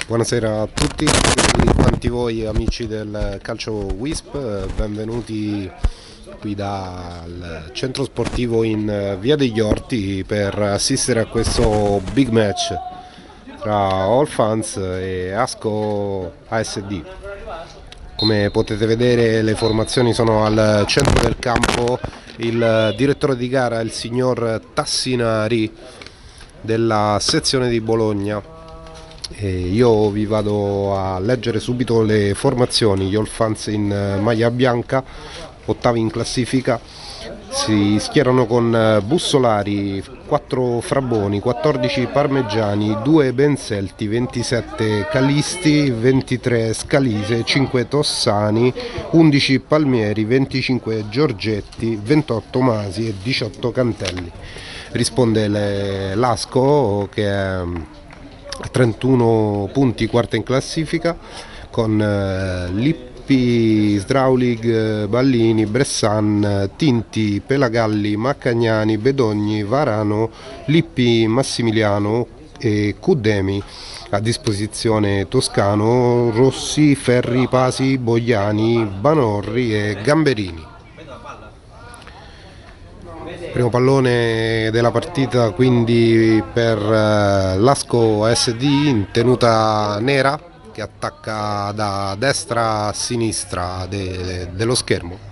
Buonasera a tutti quanti voi amici del calcio Wisp, benvenuti qui dal centro sportivo in Via degli Orti per assistere a questo big match tra All Fans e Asco ASD. Come potete vedere, le formazioni sono al centro del campo. Il direttore di gara è il signor Tassinari della sezione di Bologna. E io vi vado a leggere subito le formazioni. Gli All Fans in maglia bianca, ottavi in classifica, si schierano con Bussolari, 4 Fraboni, 14 Parmeggiani, 2 Benselti, 27 Calisti, 23 Scalise, 5 Tossani, 11 Palmieri, 25 Giorgetti, 28 Masi e 18 Cantelli. Risponde l'Asco, che è a 31 punti, quarta in classifica, con Lippi, Sdraulig, Ballini, Bressan, Tinti, Pelagalli, Maccagnani, Bedogni, Varano, Lippi, Massimiliano e Cuddemi. A disposizione Toscano, Rossi, Ferri, Pasi, Bogliani, Banorri e Gamberini. Primo pallone della partita quindi per l'Asco ASD in tenuta nera, che attacca da destra a sinistra dello schermo.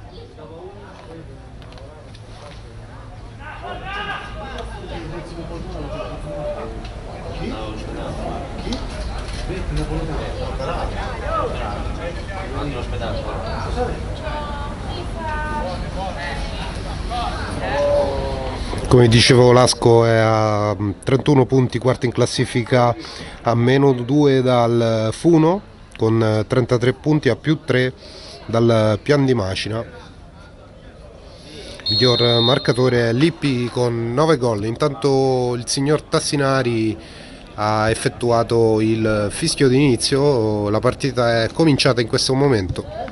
Come dicevo, l'Asco è a 31 punti, quarto in classifica, a meno 2 dal Funo, con 33 punti, a più 3 dal Pian di Macina. Miglior marcatore è Lippi con 9 gol. Intanto il signor Tassinari ha effettuato il fischio d'inizio, la partita è cominciata in questo momento.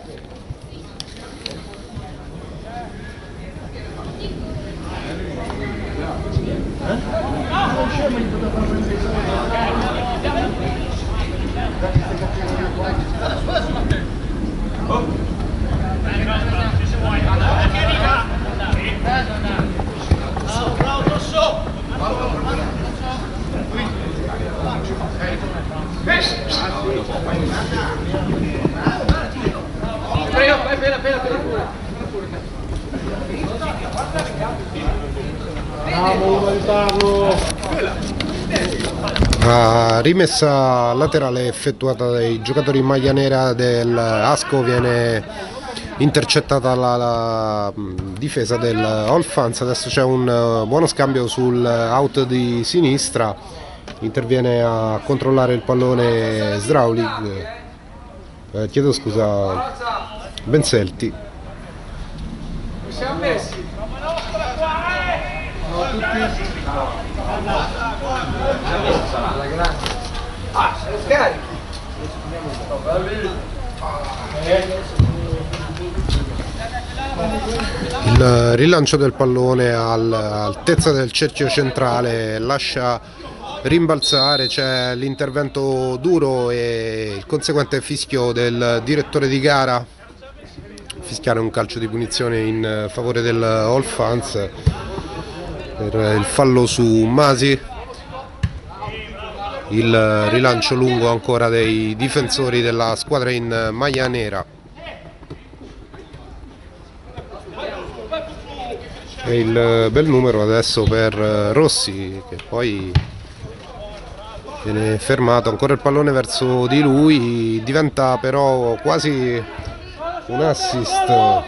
La rimessa laterale effettuata dai giocatori in maglia nera dell'Asco viene intercettata la difesa del All Fans. Adesso c'è un buono scambio sul out di sinistra, interviene a controllare il pallone Sdraulig, chiedo scusa, Benselti. Siamo messi. Il rilancio del pallone all'altezza del cerchio centrale lascia rimbalzare, c'è l'intervento duro e il conseguente fischio del direttore di gara. Fischiare un calcio di punizione in favore del All Fans per il fallo su Masi. Il rilancio lungo ancora dei difensori della squadra in maglia nera. E il bel numero adesso per Rossi, che poi viene fermato. Ancora il pallone verso di lui, diventa però quasi un assist.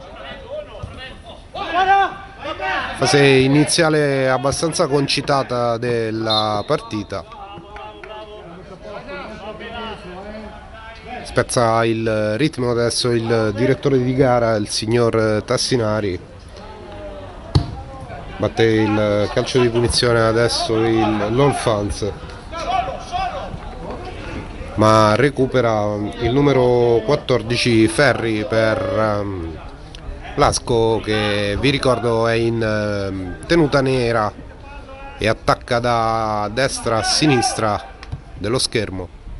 Fase iniziale abbastanza concitata della partita. Spezza il ritmo adesso il direttore di gara, il signor Tassinari. Batte il calcio di punizione adesso l'All Fans, ma recupera il numero 14 Ferri per l'Asco, che vi ricordo è in tenuta nera e attacca da destra a sinistra dello schermo.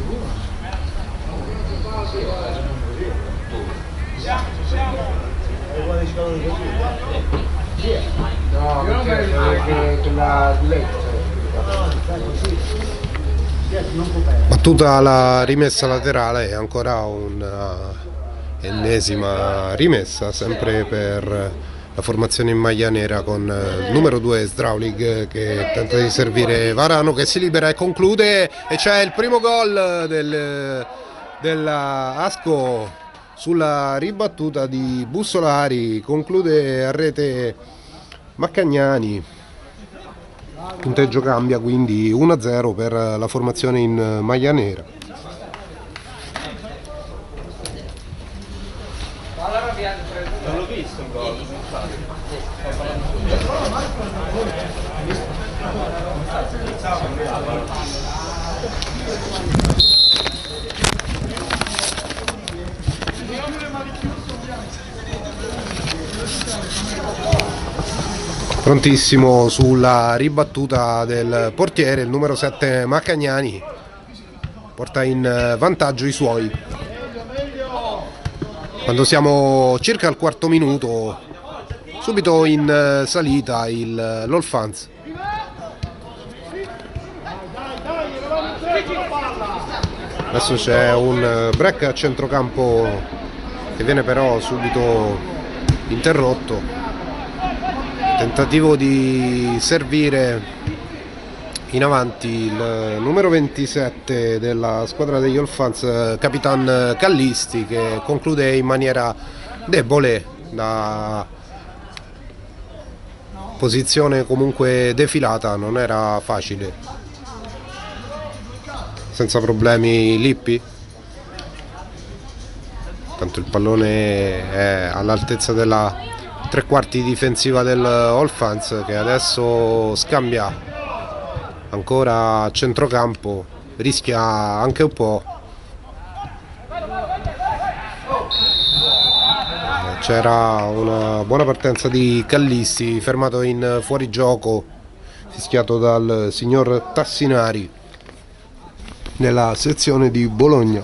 Battuta la rimessa laterale e ancora una ennesima rimessa, sempre per la formazione in maglia nera, con il numero 2 Sdraulig che tenta di servire Varano, che si libera e conclude, e c'è il primo gol della Asco sulla ribattuta di Bussolari. Conclude a rete Maccagnani. Il punteggio cambia quindi 1-0 per la formazione in maglia nera. Non l'ho visto il gol. Prontissimo sulla ribattuta del portiere, il numero 7 Maccagnani porta in vantaggio i suoi. Quando siamo circa al quarto minuto, subito in salita l'Olfanz. Adesso c'è un break a centrocampo che viene però subito interrotto. Tentativo di servire in avanti il numero 27 della squadra degli Olfanz, Capitan Callisti, che conclude in maniera debole, da posizione comunque defilata. Non era facile. Senza problemi Lippi, tanto il pallone è all'altezza della tre quarti difensiva del Olfanz, che adesso scambia ancora a centrocampo, rischia anche un po'. C'era una buona partenza di Callisti, fermato in fuorigioco, fischiato dal signor Tassinari nella sezione di Bologna.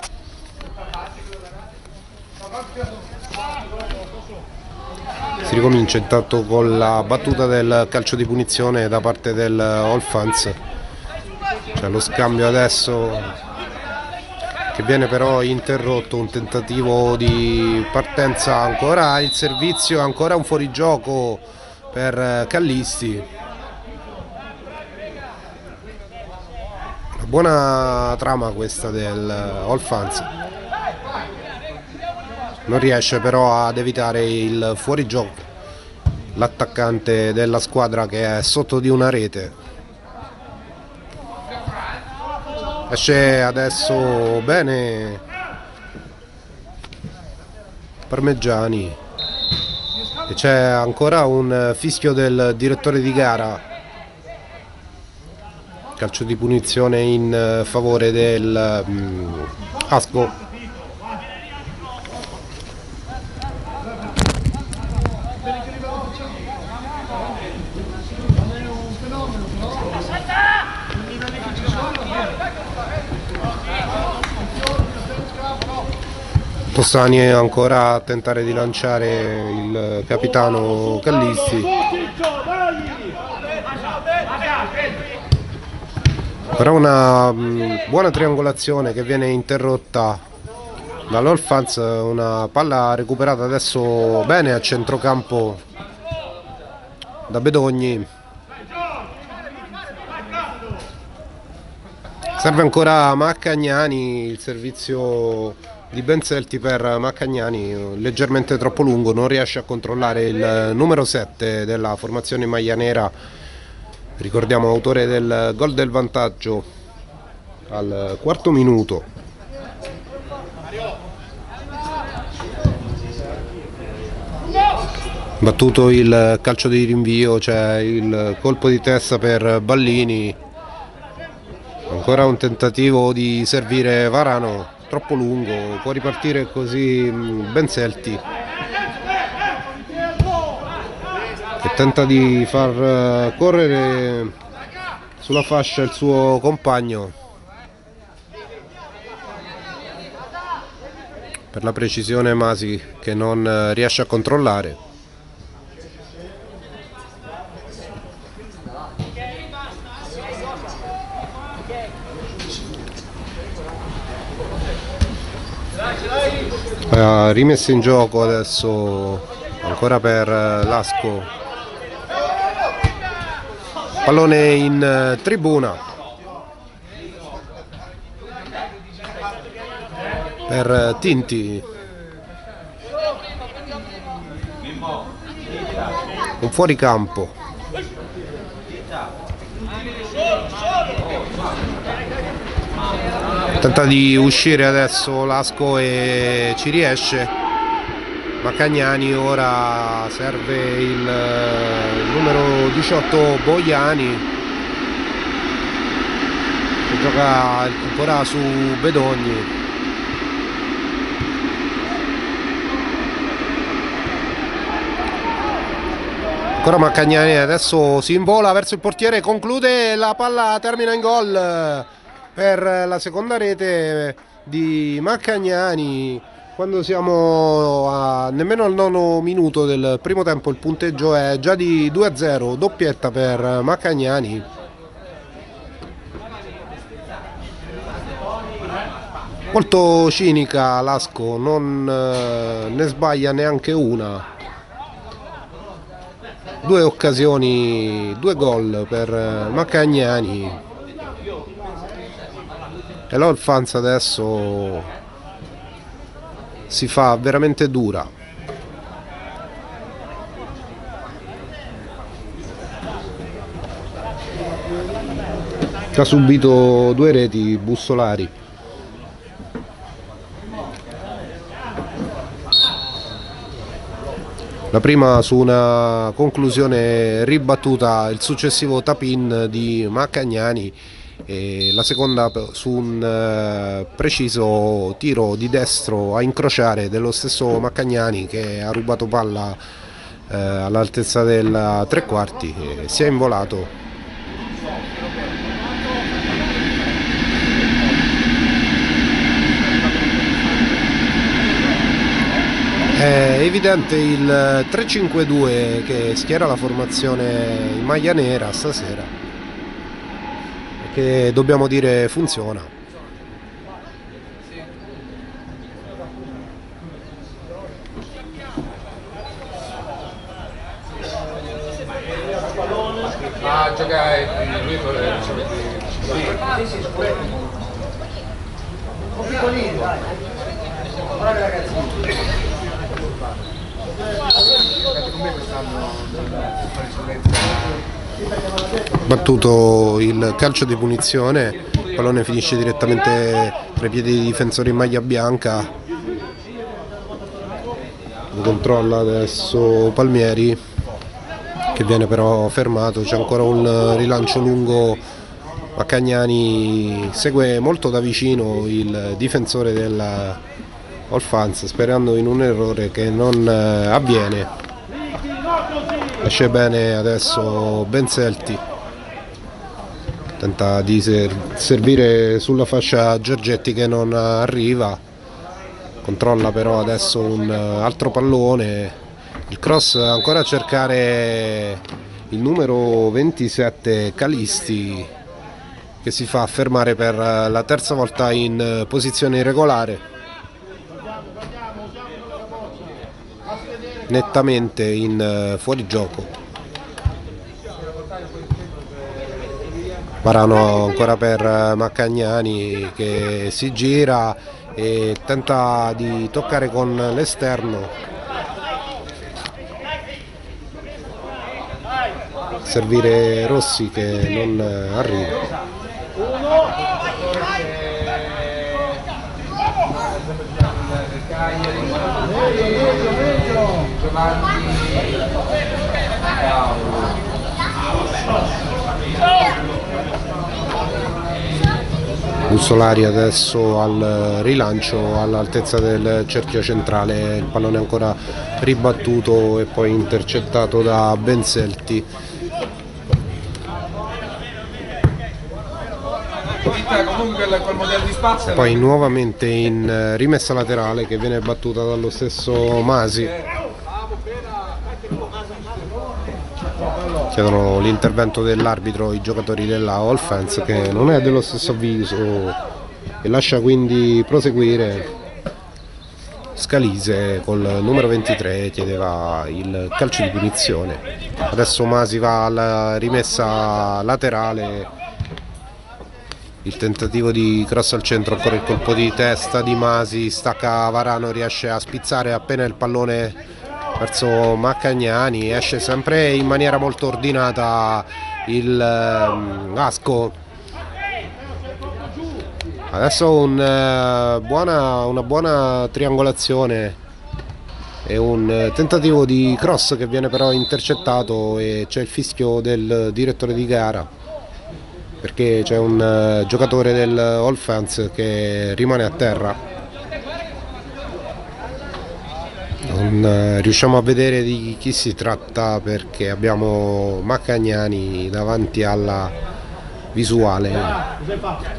Si ricomincia intanto con la battuta del calcio di punizione da parte del Olfanz. C'è lo scambio adesso che viene però interrotto, un tentativo di partenza, ancora il servizio, ancora un fuorigioco per Callisti. Una buona trama questa del Olfanz. Non riesce però ad evitare il fuorigioco l'attaccante della squadra, che è sotto di una rete. Esce adesso bene Parmeggiani e c'è ancora un fischio del direttore di gara. Calcio di punizione in favore del Asco. Tossani è ancora a tentare di lanciare il capitano Callisti, però una buona triangolazione che viene interrotta dall'Olfanz. Una palla recuperata adesso bene a centrocampo da Bedogni. Serve ancora Maccagnani, il servizio di Benzelti per Maccagnani, leggermente troppo lungo, non riesce a controllare il numero 7 della formazione in maglia nera, ricordiamo autore del gol del vantaggio al quarto minuto. Battuto il calcio di rinvio, c'è il colpo di testa per Ballini, ancora un tentativo di servire Varano, troppo lungo, può ripartire così Benzelti, che tenta di far correre sulla fascia il suo compagno. per la precisione Masi che non riesce a controllare. Rimessa in gioco adesso ancora per Lasco, pallone in tribuna per Tinti, un fuoricampo. Tenta di uscire adesso Lasco e ci riesce. Maccagnani, ora serve il numero 18 Boiani, che gioca ancora su Bedogni. Ancora Maccagnani, adesso si invola verso il portiere, conclude, la palla termina in gol per la seconda rete di Maccagnani. Quando siamo a nemmeno al 9° minuto del primo tempo, il punteggio è già di 2-0, doppietta per Maccagnani. Molto cinica Lasco, non ne sbaglia neanche una. 2 occasioni, 2 gol per Maccagnani. E l'Olfanz adesso si fa veramente dura. Ha subito 2 reti Bussolari. La prima su una conclusione ribattuta, il successivo tap-in di Maccagnani, e la seconda su un preciso tiro di destro a incrociare dello stesso Maccagnani, che ha rubato palla all'altezza del 3/4 e si è involato. È evidente il 3-5-2 che schiera la formazione in maglia nera stasera, che dobbiamo dire funziona. Ah, giocare lui un piccolino, dai. Bravi ragazzi. Battuto il calcio di punizione, il pallone finisce direttamente tra i piedi dei difensori in maglia bianca. Lo controlla adesso Palmieri, che viene però fermato. C'è ancora un rilancio lungo. Maccagnani segue molto da vicino il difensore della Olfanz, sperando in un errore che non avviene. Esce bene adesso Benselti, tenta di servire sulla fascia Giorgetti, che non arriva. Controlla però adesso un altro pallone, il cross ancora a cercare il numero 27 Calisti, che si fa fermare per la terza volta in posizione irregolare, nettamente in fuorigioco. Varano ancora per Maccagnani, che si gira e tenta di toccare con l'esterno. Servire Rossi, che non arriva. Bussolari adesso al rilancio all'altezza del cerchio centrale, il pallone ancora ribattuto e poi intercettato da Benselti. comunque quel modello di spazio. Poi nuovamente in rimessa laterale che viene battuta dallo stesso Masi. Chiedono l'intervento dell'arbitro i giocatori della Offense, che non è dello stesso avviso e lascia quindi proseguire. Scalise col numero 23 chiedeva il calcio di punizione. Adesso Masi va alla rimessa laterale, il tentativo di cross al centro, ancora il colpo di testa di Masi, stacca Varano, riesce a spizzare appena il pallone verso Maccagnani, esce sempre in maniera molto ordinata il Asco. Adesso una buona triangolazione e un tentativo di cross che viene però intercettato, e c'è il fischio del direttore di gara perché c'è un giocatore del Offense che rimane a terra. Non riusciamo a vedere di chi si tratta perché abbiamo Maccagnani davanti alla visuale.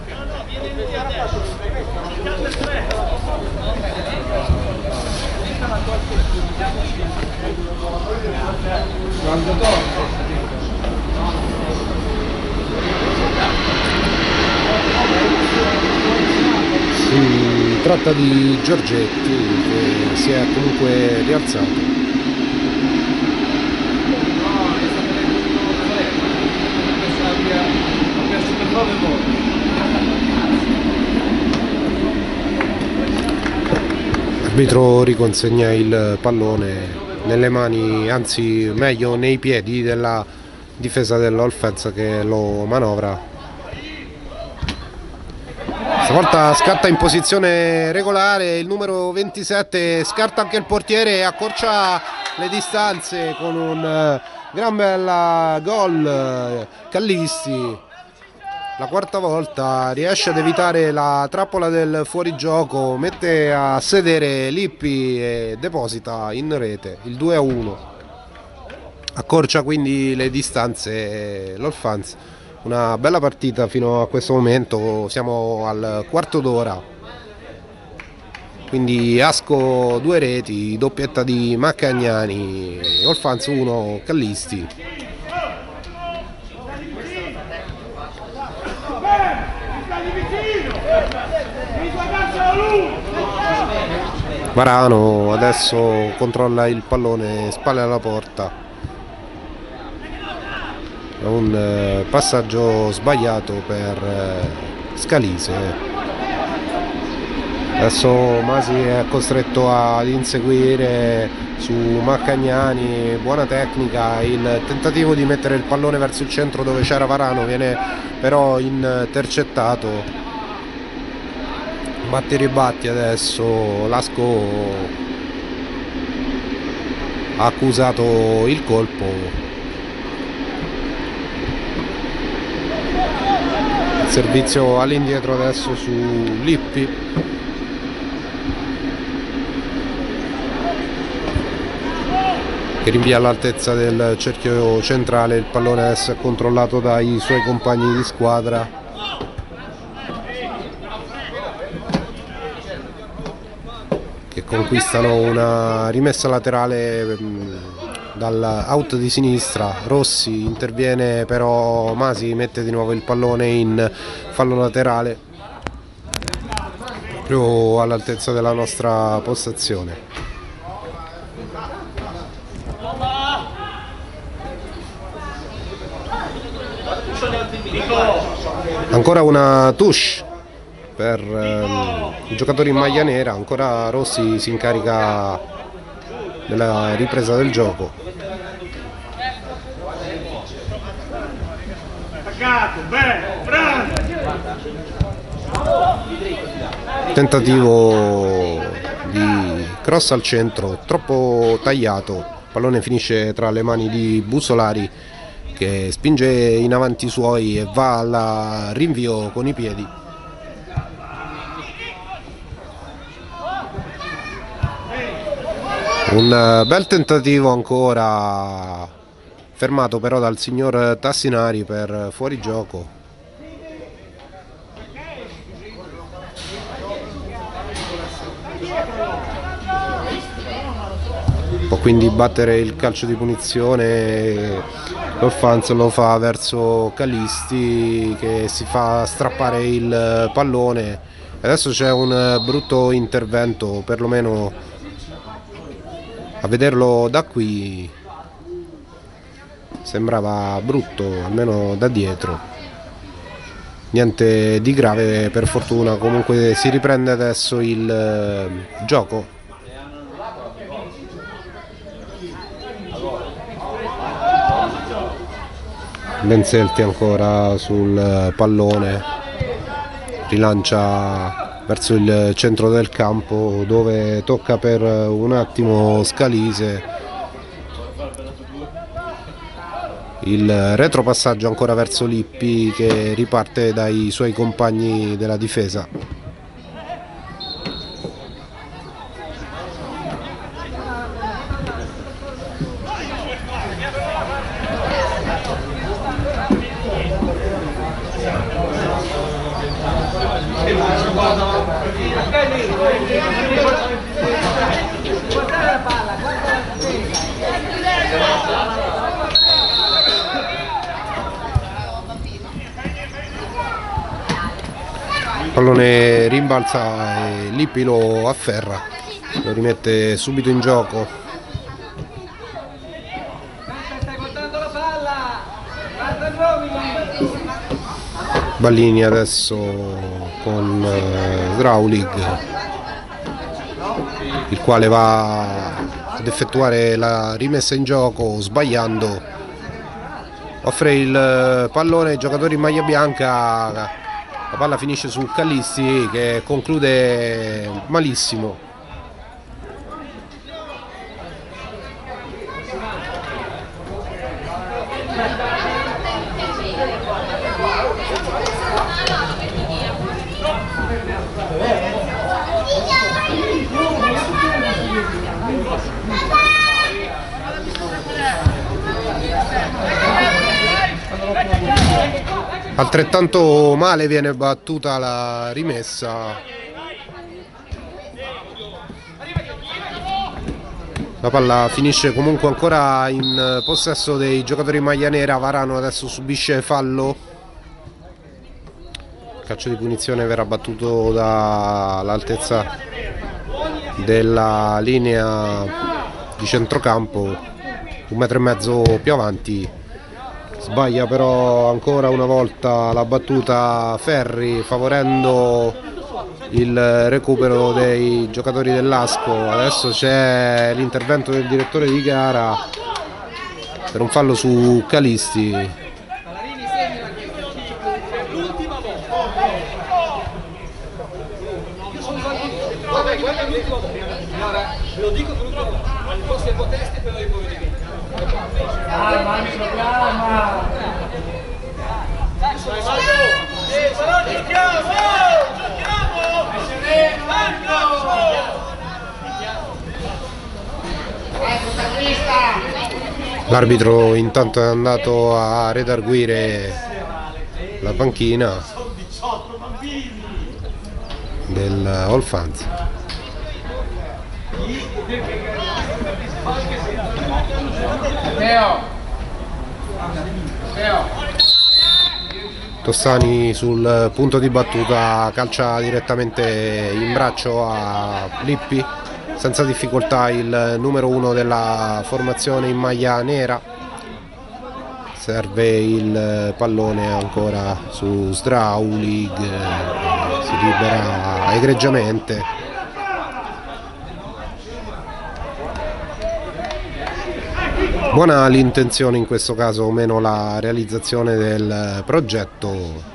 Si tratta di Giorgetti che si è comunque rialzato. L'arbitro riconsegna il pallone nelle mani, anzi meglio nei piedi della difesa dell'Offense che lo manovra. Stavolta scatta in posizione regolare il numero 27, scarta anche il portiere e accorcia le distanze con un gran bel gol. Callisti, la quarta volta, riesce ad evitare la trappola del fuorigioco, mette a sedere Lippi e deposita in rete il 2-1. Accorcia quindi le distanze l'Offense. Una bella partita fino a questo momento, siamo al quarto d'ora, quindi Asco 2 reti, doppietta di Maccagnani, Offense 1, Callisti. Varano adesso controlla il pallone, spalle alla porta. Un passaggio sbagliato per Scalise. Adesso Masi è costretto ad inseguire su Maccagnani, buona tecnica, il tentativo di mettere il pallone verso il centro dove c'era Varano viene però intercettato. Batti e ribatti adesso, Lasco ha accusato il colpo. Servizio all'indietro adesso su Lippi, che rinvia all'altezza del cerchio centrale. Il pallone adesso è controllato dai suoi compagni di squadra. Che conquistano una rimessa laterale dal out di sinistra. Rossi interviene però Masi mette di nuovo il pallone in fallo laterale proprio all'altezza della nostra postazione. Ancora una touche per i giocatori in maglia nera, ancora Rossi si incarica della ripresa del gioco. Tentativo di cross al centro, troppo tagliato, il pallone finisce tra le mani di Busolari che spinge in avanti i suoi e va al rinvio con i piedi. Un bel tentativo ancora, fermato però dal signor Tassinari per fuorigioco. Può quindi battere il calcio di punizione, l'Olfanz lo fa verso Callisti che si fa strappare il pallone. Adesso c'è un brutto intervento, perlomeno a vederlo da qui sembrava brutto, almeno da dietro. Niente di grave per fortuna, comunque si riprende adesso il gioco. Benzelti ancora sul pallone, rilancia verso il centro del campo dove tocca per un attimo Scalise. Il retropassaggio ancora verso Lippi che riparte dai suoi compagni della difesa. Pallone rimbalza e Lippi lo afferra, lo rimette subito in gioco. Ballini adesso con Draulig, il quale va ad effettuare la rimessa in gioco sbagliando, offre il pallone ai giocatori in maglia bianca. La palla finisce su Callisti che conclude malissimo. Altrettanto male viene battuta la rimessa. La palla finisce comunque ancora in possesso dei giocatori in maglia nera. Varano adesso subisce fallo. Calcio di punizione verrà battuto dall'altezza della linea di centrocampo, 1,5 metri più avanti. Sbaglia però ancora una volta la battuta Ferri, favorendo il recupero dei giocatori dell'Asco. Adesso c'è l'intervento del direttore di gara per un fallo su Callisti. Lo dico per l'ultima volta, quando fosse poteste però io poi dico. L'arbitro intanto è andato a redarguire la panchina del Olfanz. Tossani sul punto di battuta calcia direttamente in braccio a Lippi, senza difficoltà il numero 1 della formazione in maglia nera. Serve il pallone ancora su Straulig, si libera egregiamente. Buona l'intenzione in questo caso, o meno la realizzazione del progetto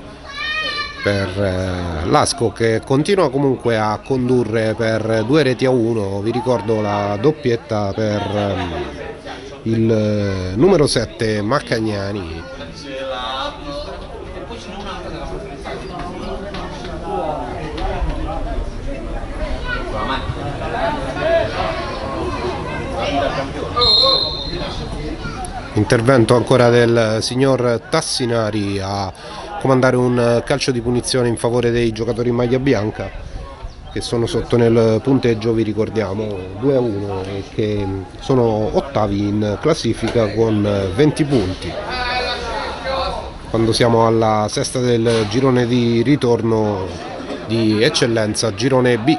per l'Asco, che continua comunque a condurre per 2-1. Vi ricordo la doppietta per il numero 7 Maccagnani. Intervento ancora del signor Tassinari a comandare un calcio di punizione in favore dei giocatori in maglia bianca. che sono sotto nel punteggio, vi ricordiamo 2-1, e che sono ottavi in classifica con 20 punti. Quando siamo alla sesta del girone di ritorno di eccellenza, girone B.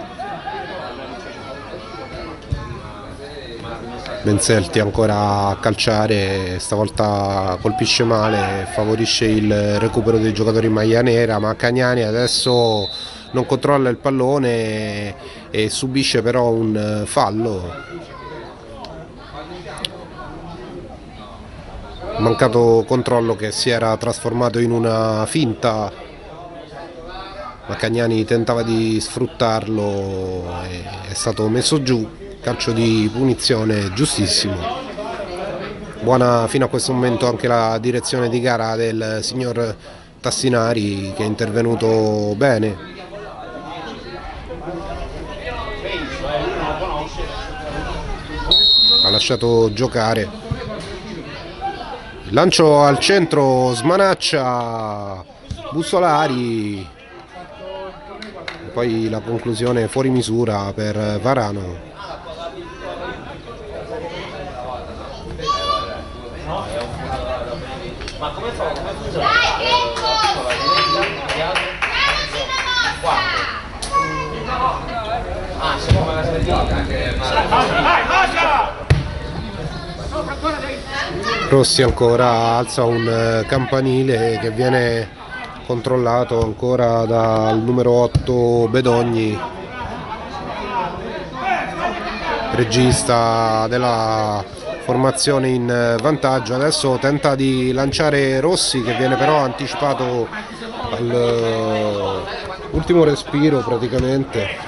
Benselti ancora a calciare, stavolta colpisce male, favorisce il recupero dei giocatori in maglia nera, ma Cagnani adesso non controlla il pallone e subisce però un fallo. Mancato controllo che si era trasformato in una finta, ma Cagnani tentava di sfruttarlo e è stato messo giù. Calcio di punizione giustissimo. Buona fino a questo momento anche la direzione di gara del signor Tassinari, che è intervenuto bene. Ha lasciato giocare. Il lancio al centro, smanaccia Bussolari. E poi la conclusione fuori misura per Varano. Ma come funziona? Ah, siamo come la Rossi ancora alza un campanile che viene controllato ancora dal numero 8 Bedogni, regista della formazione in vantaggio. Adesso tenta di lanciare Rossi, che viene però anticipato all'ultimo respiro praticamente.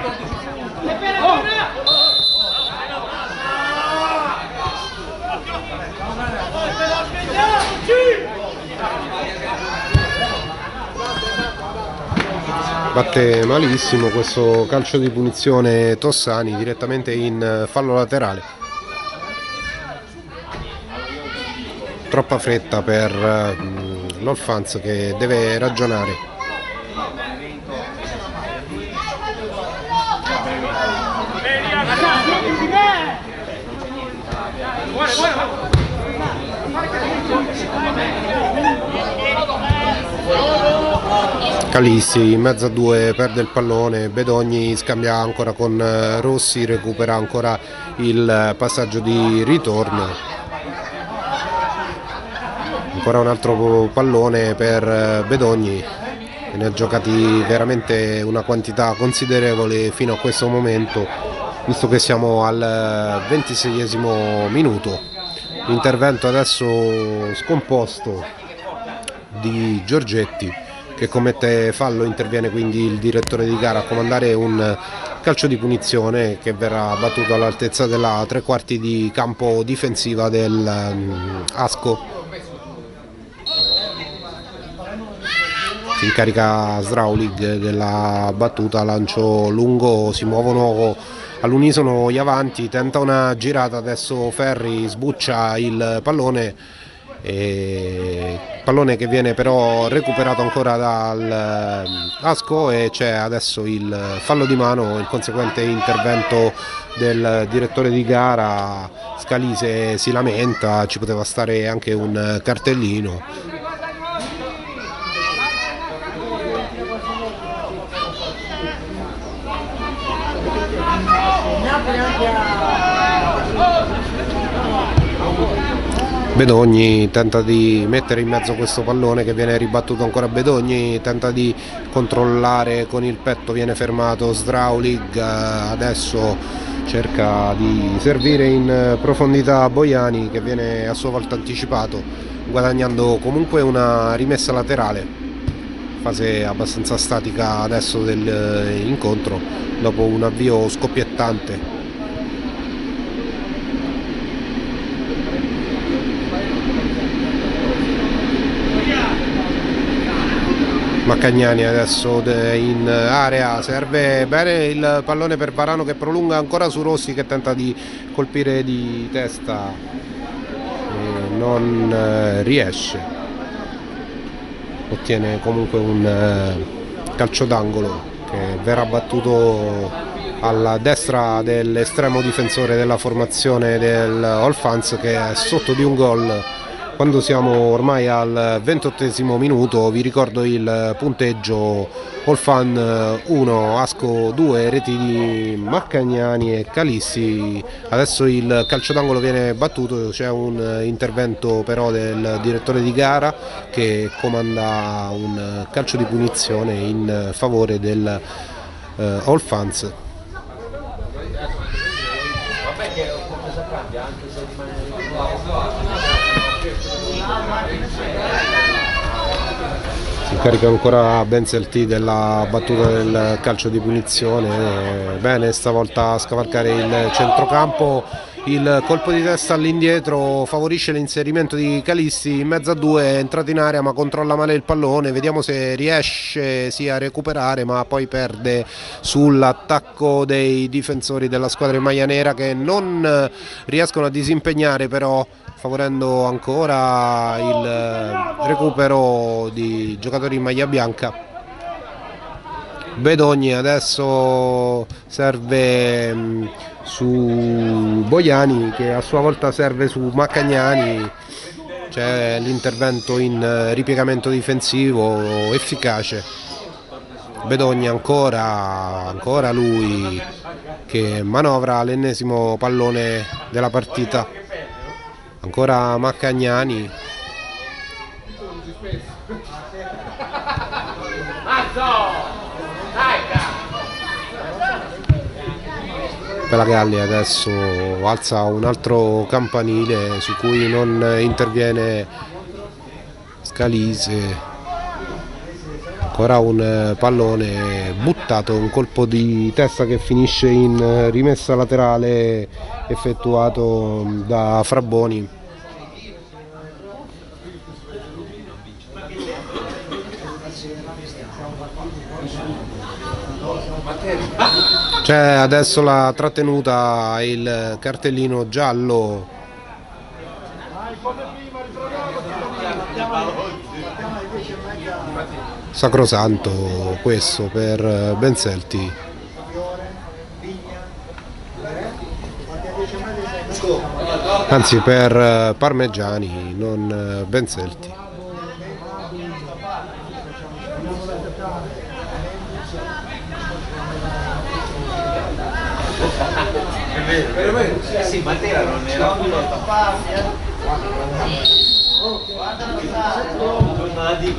Batte malissimo questo calcio di punizione Tossani direttamente in fallo laterale. Troppa fretta per l'Olfanz, che deve ragionare. Calissi in mezzo a due perde il pallone, Bedogni scambia ancora con Rossi, recupera ancora il passaggio di ritorno. Ancora un altro pallone per Bedogni, che ne ha giocati veramente una quantità considerevole fino a questo momento, visto che siamo al 26esimo minuto. Intervento adesso scomposto di Giorgetti, che commette fallo. Interviene quindi il direttore di gara a comandare un calcio di punizione che verrà battuto all'altezza della tre quarti di campo difensiva del Asco. Si incarica Sdraulig della battuta, lancio lungo, si muovono all'unisono gli avanti, tenta una girata, adesso Ferri sbuccia il pallone, pallone che viene però recuperato ancora dal Asco, e c'è adesso il fallo di mano, il conseguente intervento del direttore di gara. Scalise si lamenta, ci poteva stare anche un cartellino. Bedogni tenta di mettere in mezzo questo pallone, che viene ribattuto ancora a Bedogni, tenta di controllare con il petto, viene fermato Sdraulig, adesso cerca di servire in profondità Boiani, che viene a sua volta anticipato, guadagnando comunque una rimessa laterale. Fase abbastanza statica adesso dell'incontro, dopo un avvio scoppiettante. Maccagnani adesso in area, serve bene il pallone per Varano, che prolunga ancora su Rossi, che tenta di colpire di testa e non riesce. Ottiene comunque un calcio d'angolo che verrà battuto alla destra dell'estremo difensore della formazione del Olfans, che è sotto di un gol. Quando siamo ormai al 28esimo minuto, vi ricordo il punteggio: Olfan 1, Asco 2, reti di Marcagnani e Calissi. Adesso il calcio d'angolo viene battuto, c'è un intervento però del direttore di gara che comanda un calcio di punizione in favore del Olfans. Si carica ancora Benzelti della battuta del calcio di punizione, bene stavolta a scavalcare il centrocampo, il colpo di testa all'indietro favorisce l'inserimento di Calissi in mezzo a due, è entrato in area ma controlla male il pallone, vediamo se riesce sia a recuperare, ma poi perde sull'attacco dei difensori della squadra in maglia nera, che non riescono a disimpegnare però, favorendo ancora il recupero di giocatori in maglia bianca. Bedogni adesso serve su Boiani, che a sua volta serve su Maccagnani. C'è l'intervento in ripiegamento difensivo efficace. Bedogni ancora lui che manovra l'ennesimo pallone della partita. Ancora Maccagnani. Pelagalli adesso alza un altro campanile su cui non interviene Scalise. Ancora un pallone buttato, un colpo di testa che finisce in rimessa laterale effettuato da Frabboni. C'è adesso la trattenuta, il cartellino giallo. Sacrosanto questo per Benzelti. Anzi, per Parmeggiani, non Benzelti. Sì, Matera non era non la dico,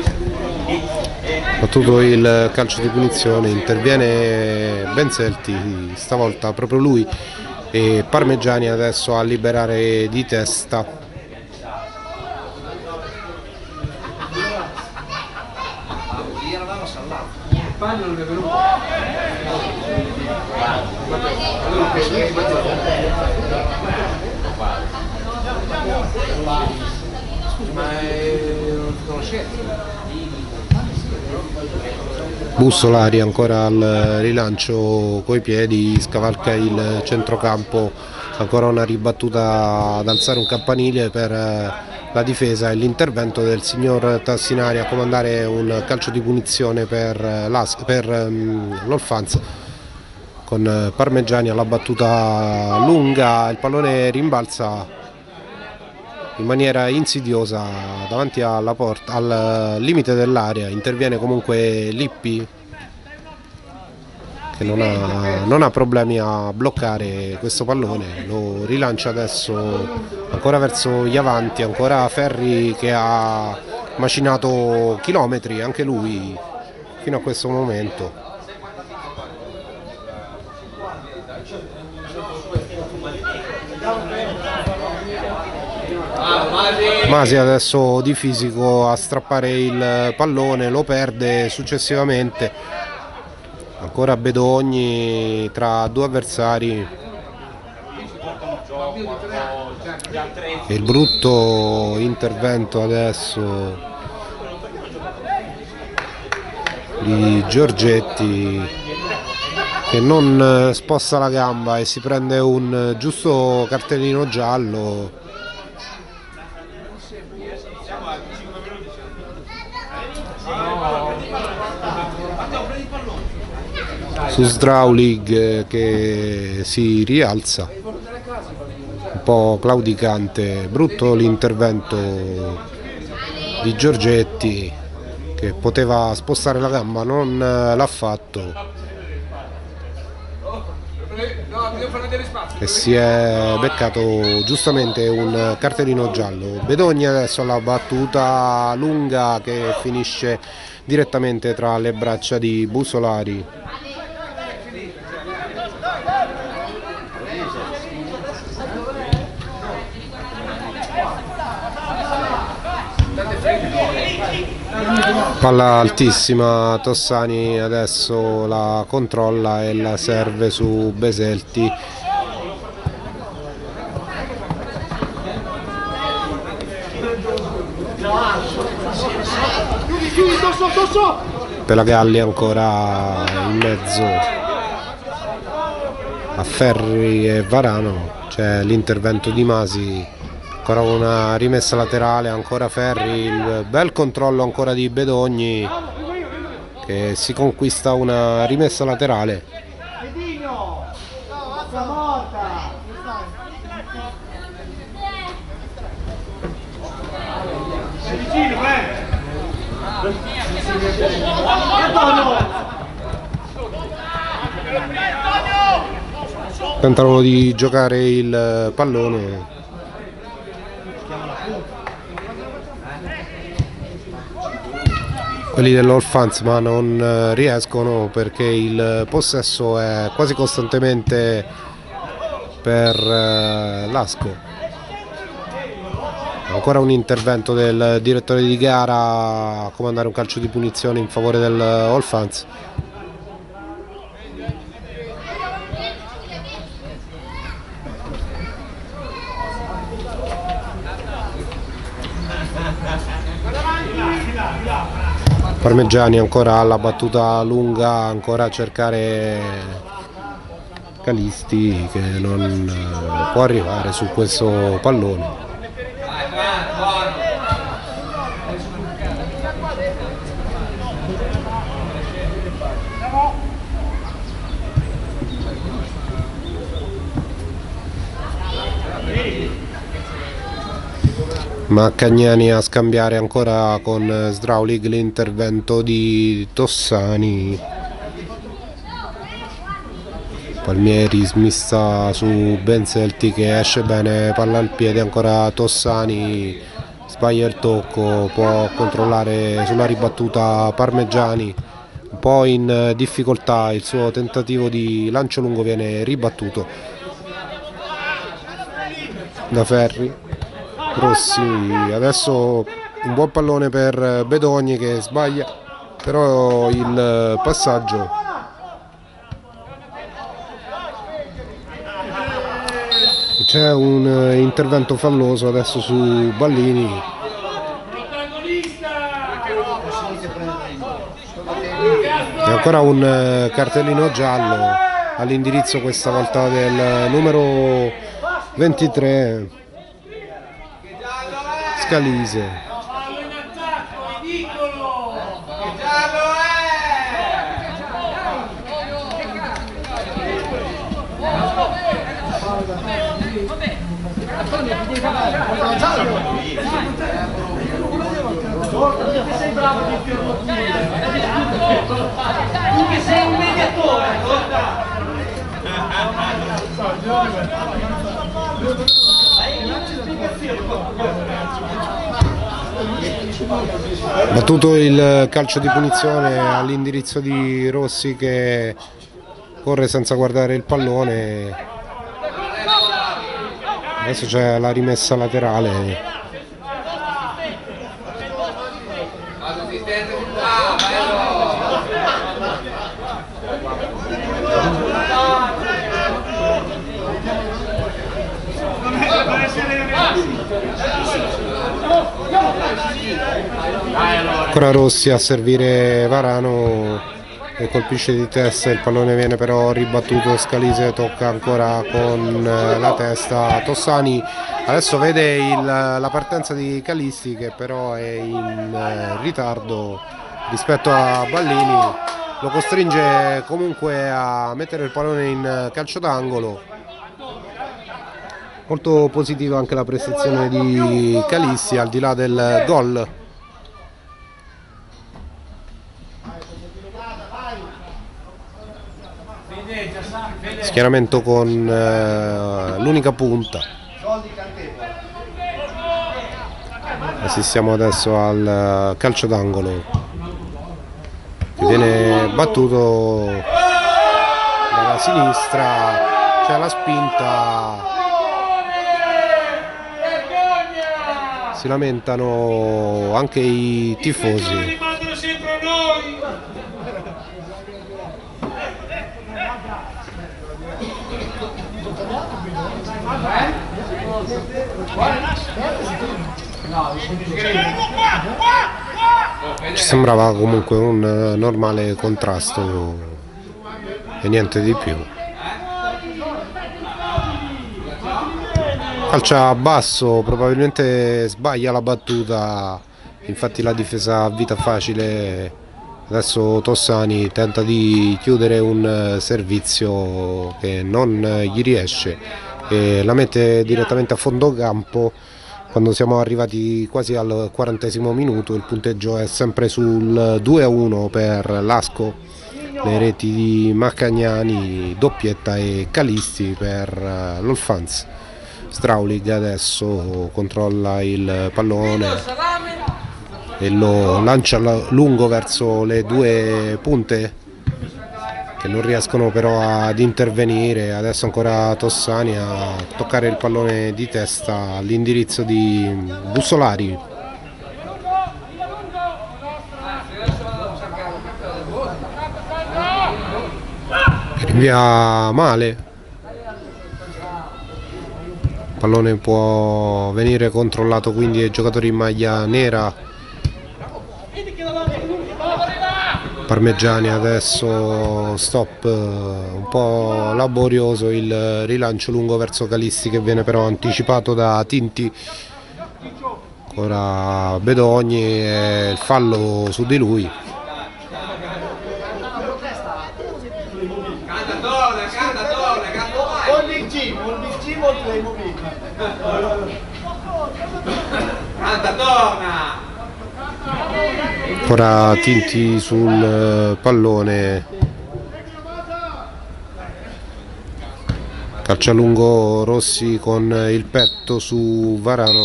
Battuto il calcio di punizione, interviene Benzelti, stavolta proprio lui, e Parmeggiani adesso a liberare di testa. Bussolari ancora al rilancio coi piedi, scavalca il centrocampo, ancora una ribattuta ad alzare un campanile per la difesa e l'intervento del signor Tassinari a comandare un calcio di punizione per l'Olfans, con Parmeggiani alla battuta lunga, il pallone rimbalza in maniera insidiosa davanti alla porta, al limite dell'area. Interviene comunque Lippi, che non ha problemi a bloccare questo pallone, lo rilancia adesso ancora verso gli avanti, ancora Ferri che ha macinato chilometri anche lui fino a questo momento. Masi adesso di fisico a strappare il pallone, lo perde successivamente. Ancora Bedogni tra due avversari. E il brutto intervento adesso di Giorgetti, che non sposta la gamba e si prende un giusto cartellino giallo. su Sdraulig che si rialza, un po' claudicante, brutto l'intervento di Giorgetti che poteva spostare la gamba, non l'ha fatto e si è beccato giustamente un cartellino giallo. Bedogni adesso alla battuta lunga che finisce direttamente tra le braccia di Busolari. Palla altissima, Tossani adesso la controlla e la serve su Beselti. Pelagalli ancora in mezzo a Ferri e Varano, c'è l'intervento di Masi. Ancora una rimessa laterale, ancora Ferri, il bel controllo ancora di Bedogni che si conquista una rimessa laterale. Tentano di giocare il pallone. Quelli dell'Olfans, ma non riescono perché il possesso è quasi costantemente per l'Asco. Ancora un intervento del direttore di gara a comandare un calcio di punizione in favore dell'Olfans. Parmeggiani ancora alla battuta lunga, ancora a cercare Calisti che non può arrivare su questo pallone. Ma Cagnani a scambiare ancora con Sdraulig, l'intervento di Tossani. Palmieri smista su Benselti che esce bene, palla al piede, ancora Tossani sbaglia il tocco, può controllare sulla ribattuta Parmeggiani, un po' in difficoltà, il suo tentativo di lancio lungo viene ribattuto da Ferri. Rossi, adesso un buon pallone per Bedogni che sbaglia però il passaggio. C'è un intervento falloso adesso su Ballini. E ancora un cartellino giallo all'indirizzo questa volta del numero 23 Scalise. Sei bravo di più. Tu che sei un mediatore. Battuto il calcio di punizione all'indirizzo di Rossi che corre senza guardare il pallone. Adesso c'è la rimessa laterale. Ancora Rossi a servire Varano che colpisce di testa, il pallone viene però ribattuto, Scalise tocca ancora con la testa Tossani, adesso vede la partenza di Calisti che però è in ritardo rispetto a Ballini, lo costringe comunque a mettere il pallone in calcio d'angolo. Molto positiva anche la prestazione di Calissi, al di là del gol. Schieramento con l'unica punta. Assistiamo adesso al calcio d'angolo che viene battuto dalla sinistra, c'è la spinta, si lamentano anche i tifosi. Ci sembrava comunque un normale contrasto e niente di più. Calcia basso, probabilmente sbaglia la battuta, infatti la difesa a vita facile. Adesso Tossani tenta di chiudere un servizio che non gli riesce e la mette direttamente a fondo campo. Quando siamo arrivati quasi al 40° minuto, il punteggio è sempre sul 2-1 per l'Asco, le reti di Maccagnani, doppietta, e Calisti per l'Olfanz. Straulig adesso controlla il pallone e lo lancia lungo verso le due punte che non riescono però ad intervenire. Adesso ancora Tossani a toccare il pallone di testa all'indirizzo di Bussolari. Rinvia male, il pallone può venire controllato quindi ai giocatori in maglia nera. Parmeggiani adesso stop, un po' laborioso il rilancio lungo verso Calisti che viene però anticipato da Tinti. Ora Bedogni e il fallo su di lui. Ora Tinti sul pallone, calcia lungo Rossi con il petto su Varano.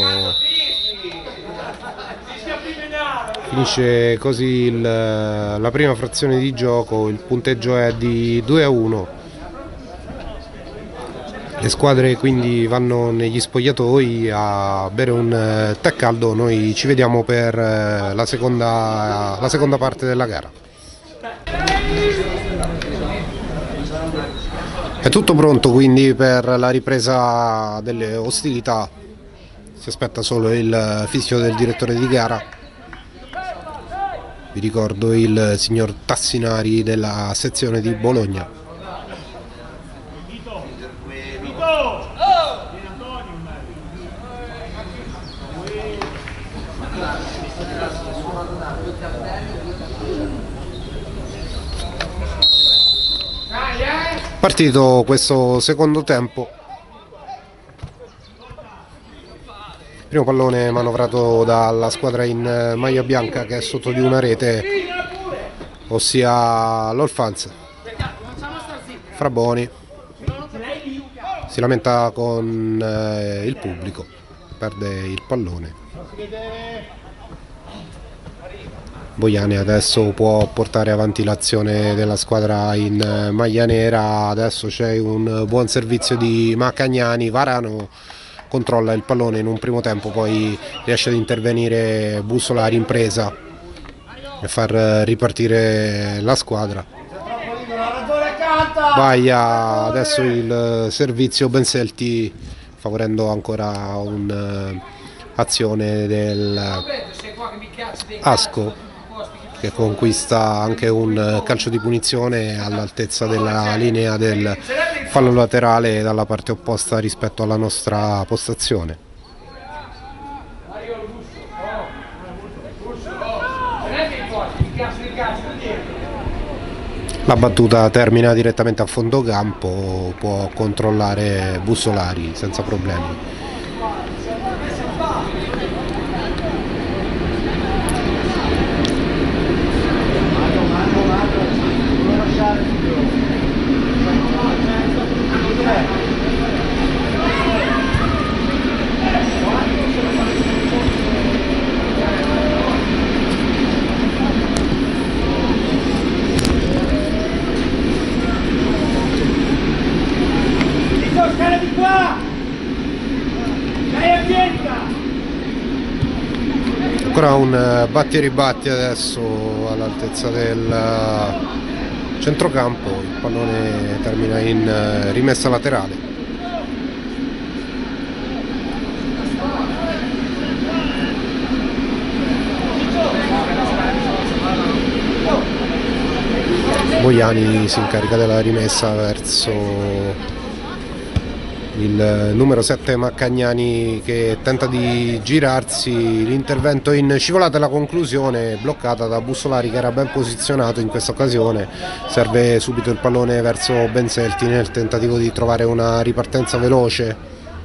Finisce così la prima frazione di gioco, il punteggio è di 2-1. Le squadre quindi vanno negli spogliatoi a bere un tè caldo. Noi ci vediamo per la seconda parte della gara. È tutto pronto quindi per la ripresa delle ostilità. Si aspetta solo il fischio del direttore di gara. Vi ricordo il signor Tassinari della sezione di Bologna. Partito questo secondo tempo, primo pallone manovrato dalla squadra in maglia bianca che è sotto di una rete, ossia l'Olfanz. Fraboni si lamenta con il pubblico, perde il pallone. Boiani adesso può portare avanti l'azione della squadra in maglia nera. Adesso c'è un buon servizio di Maccagnani. Varano controlla il pallone in un primo tempo, poi riesce ad intervenire Bussolari in presa e far ripartire la squadra. Baia adesso il servizio Benselti, favorendo ancora un'azione del Asco, che conquista anche un calcio di punizione all'altezza della linea del fallo laterale dalla parte opposta rispetto alla nostra postazione. La battuta termina direttamente a fondo campo, può controllare Bussolari senza problemi. Ancora un batti e ribatti adesso all'altezza del centrocampo, il pallone termina in rimessa laterale. Boiani si incarica della rimessa verso il numero 7 Maccagnani, che tenta di girarsi, l'intervento in scivolata e la conclusione bloccata da Bussolari, che era ben posizionato in questa occasione. Serve subito il pallone verso Benselti nel tentativo di trovare una ripartenza veloce.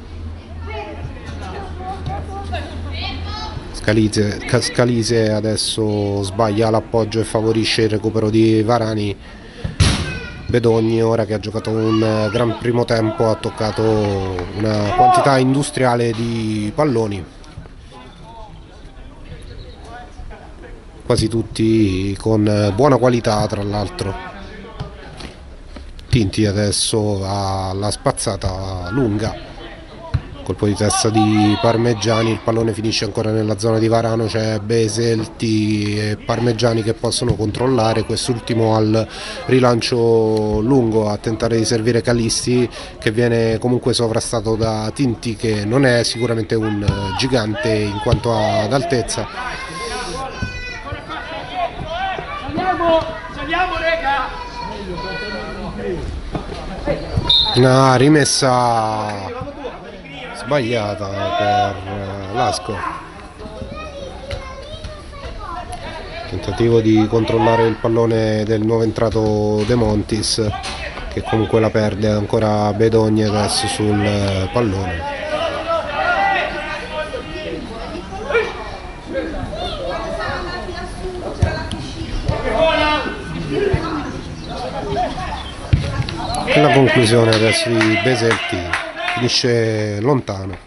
Scalise adesso sbaglia l'appoggio e favorisce il recupero di Varani. Bedogni, ora che ha giocato un gran primo tempo, ha toccato una quantità industriale di palloni, quasi tutti con buona qualità tra l'altro. Tinti adesso ha la spazzata lunga, colpo di testa di Parmeggiani, il pallone finisce ancora nella zona di Varano, c'è Beselti e Parmeggiani che possono controllare, quest'ultimo al rilancio lungo a tentare di servire Calisti, che viene comunque sovrastato da Tinti, che non è sicuramente un gigante in quanto ad altezza. Una rimessa sbagliata per Lasco, tentativo di controllare il pallone del nuovo entrato De Montis, che comunque la perde. Ancora Bedogni adesso sul pallone. E la conclusione adesso di Beselti finisce lontano.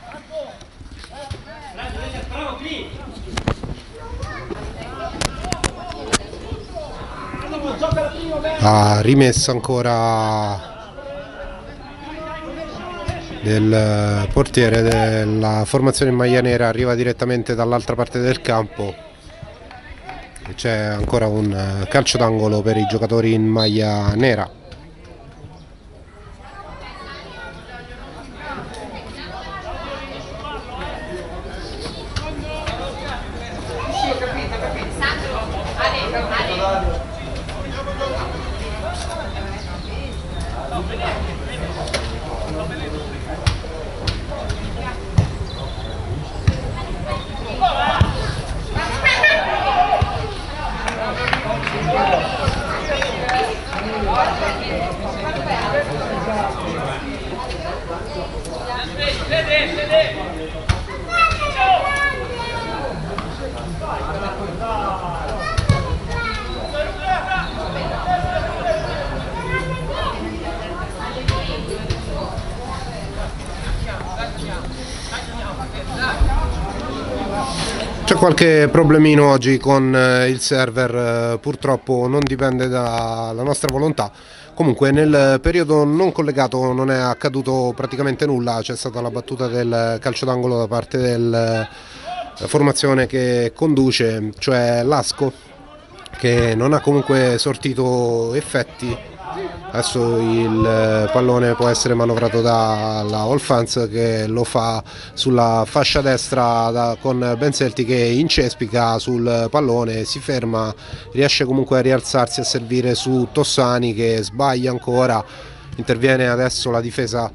La rimessa ancora del portiere della formazione in maglia nera arriva direttamente dall'altra parte del campo. C'è ancora un calcio d'angolo per i giocatori in maglia nera. C'è qualche problemino oggi con il server, purtroppo non dipende dalla nostra volontà. Comunque nel periodo non collegato non è accaduto praticamente nulla, c'è stata la battuta del calcio d'angolo da parte della formazione che conduce, cioè Lasco, che non ha comunque sortito effetti. Adesso il pallone può essere manovrato dalla Olfans, che lo fa sulla fascia destra con Benselti, che incespica sul pallone, si ferma, riesce comunque a rialzarsi, a servire su Tossani, che sbaglia ancora. Interviene adesso la difesa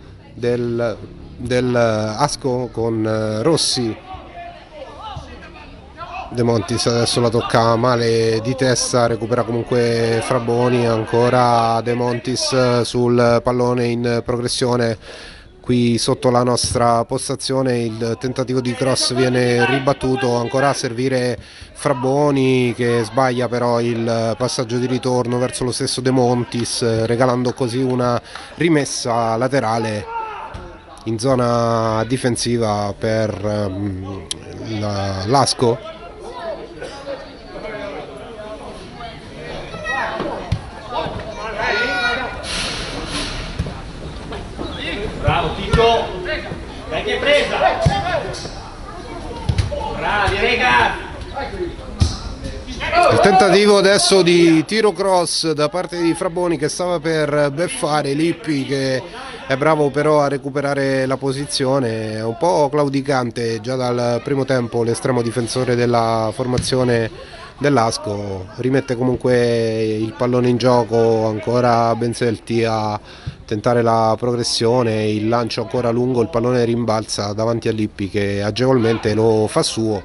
del Asco con Rossi. De Montis adesso la tocca male di testa, recupera comunque Fraboni, ancora De Montis sul pallone in progressione qui sotto la nostra postazione, il tentativo di cross viene ribattuto, ancora a servire Fraboni che sbaglia però il passaggio di ritorno verso lo stesso De Montis, regalando così una rimessa laterale in zona difensiva per l'Asco. Bravo Tito, dai che presa! Bravi rega! Il tentativo adesso di tiro cross da parte di Fraboni che stava per beffare Lippi, che è bravo però a recuperare la posizione, è un po' claudicante già dal primo tempo l'estremo difensore della formazione dell'Asco, rimette comunque il pallone in gioco, ancora Benzelti a tentare la progressione, il lancio ancora lungo, il pallone rimbalza davanti a Lippi che agevolmente lo fa suo.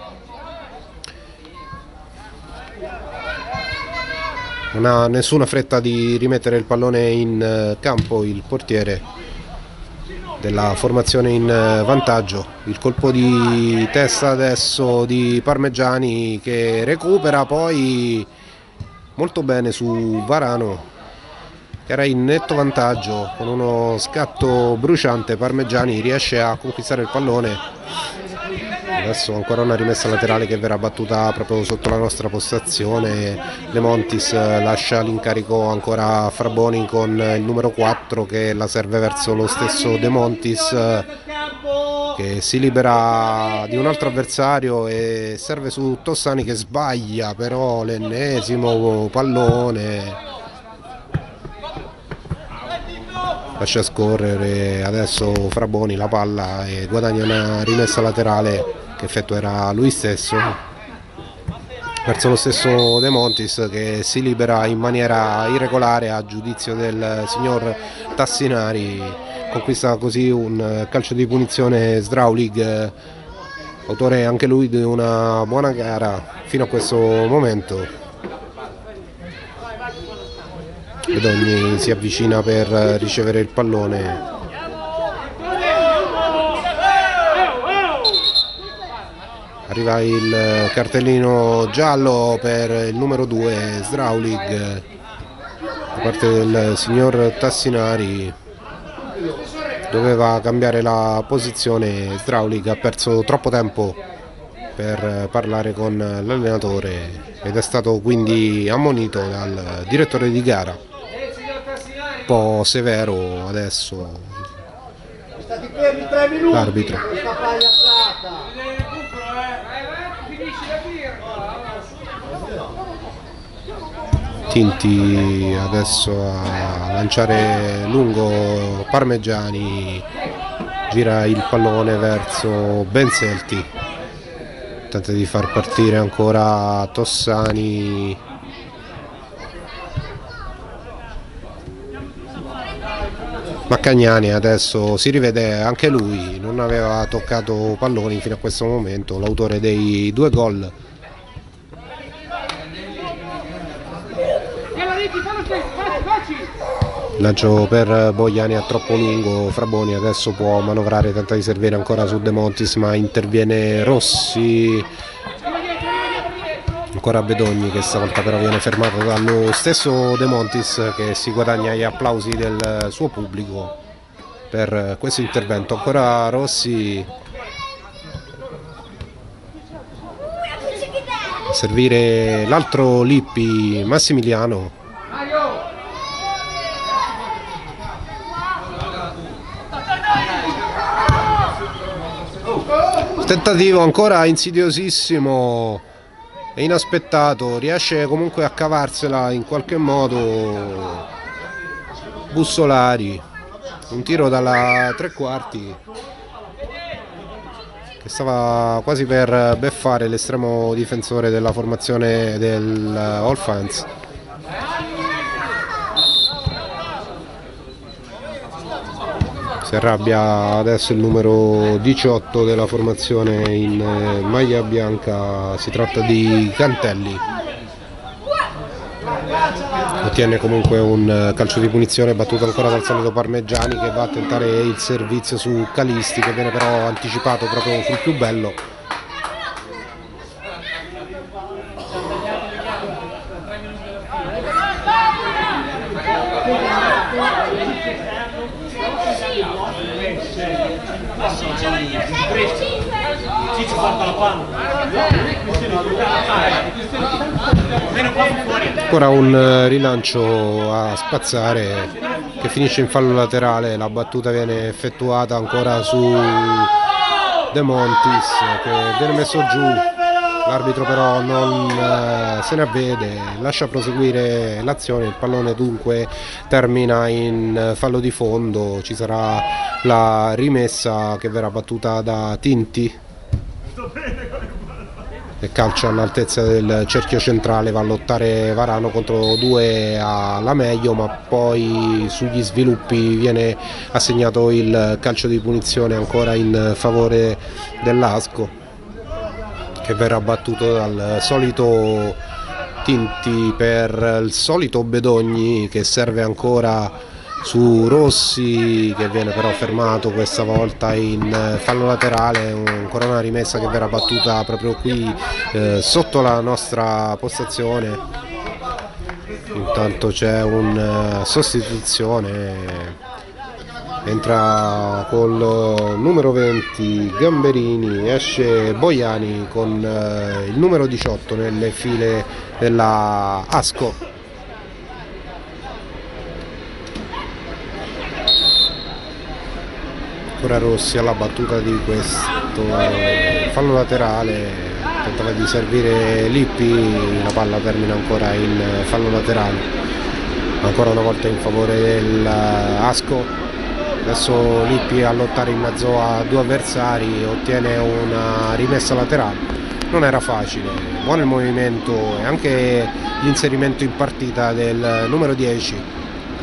Non ha nessuna fretta di rimettere il pallone in campo il portiere della formazione in vantaggio. Il colpo di testa adesso di Parmegiani che recupera poi molto bene su Varano che era in netto vantaggio, con uno scatto bruciante Parmegiani riesce a conquistare il pallone. Adesso ancora una rimessa laterale che verrà battuta proprio sotto la nostra postazione. De Montis lascia l'incarico ancora a Fraboni con il numero 4 che la serve verso lo stesso De Montis, che si libera di un altro avversario e serve su Tossani che sbaglia però l'ennesimo pallone. Lascia scorrere adesso Fraboni la palla e guadagna una rimessa laterale che effettuerà lui stesso verso lo stesso De Montis, che si libera in maniera irregolare a giudizio del signor Tassinari. Conquista così un calcio di punizione Sdraulig, autore anche lui di una buona gara fino a questo momento. Bedogni si avvicina per ricevere il pallone. Arriva il cartellino giallo per il numero 2 Sdraulig da parte del signor Tassinari. Doveva cambiare la posizione, Sdraulig ha perso troppo tempo per parlare con l'allenatore ed è stato quindi ammonito dal direttore di gara. Un po' severo adesso l'arbitro. Tinti adesso a lanciare lungo Parmegiani, gira il pallone verso Benzelti, tenta di far partire ancora Tossani. Maccagnani adesso si rivede anche lui, non aveva toccato palloni fino a questo momento, l'autore dei 2 gol. Lancio per Bogliani a troppo lungo, Fraboni adesso può manovrare, tenta di servire ancora su De Montis ma interviene Rossi. Ancora Bedogni che stavolta però viene fermato dallo stesso De Montis, che si guadagna gli applausi del suo pubblico per questo intervento. Ancora Rossi a servire l'altro Lippi, Massimiliano. Tentativo ancora insidiosissimo e inaspettato, riesce comunque a cavarsela in qualche modo Bussolari, un tiro dalla 3/4 che stava quasi per beffare l'estremo difensore della formazione del All Fans. Si arrabbia adesso il numero 18 della formazione in maglia bianca, si tratta di Cantelli. Ottiene comunque un calcio di punizione battuto ancora dal solito Parmeggiani, che va a tentare il servizio su Calisti, che viene però anticipato proprio sul più bello. Ancora un rilancio a spazzare che finisce in fallo laterale. La battuta viene effettuata ancora su De Montis, che viene messo giù. L'arbitro però non se ne avvede, lascia proseguire l'azione. Il pallone dunque termina in fallo di fondo. Ci sarà la rimessa che verrà battuta da Tinti, e calcia all'altezza del cerchio centrale. Va a lottare Varano contro due alla meglio, ma poi sugli sviluppi viene assegnato il calcio di punizione ancora in favore dell'Asco, che verrà battuto dal solito Tinti per il solito Bedogni, che serve ancora su Rossi, che viene però fermato questa volta in fallo laterale. Ancora una rimessa che verrà battuta proprio qui sotto la nostra postazione. Intanto c'è una sostituzione, entra col numero 20 Gamberini, esce Boiani con il numero 18 nelle file della Asco. Ancora Rossi alla battuta di questo fallo laterale, tentava di servire Lippi, la palla termina ancora in fallo laterale, ancora una volta in favore dell'Asco. Adesso Lippi a lottare in mezzo a due avversari, ottiene una rimessa laterale. Non era facile, buono il movimento e anche l'inserimento in partita del numero 10.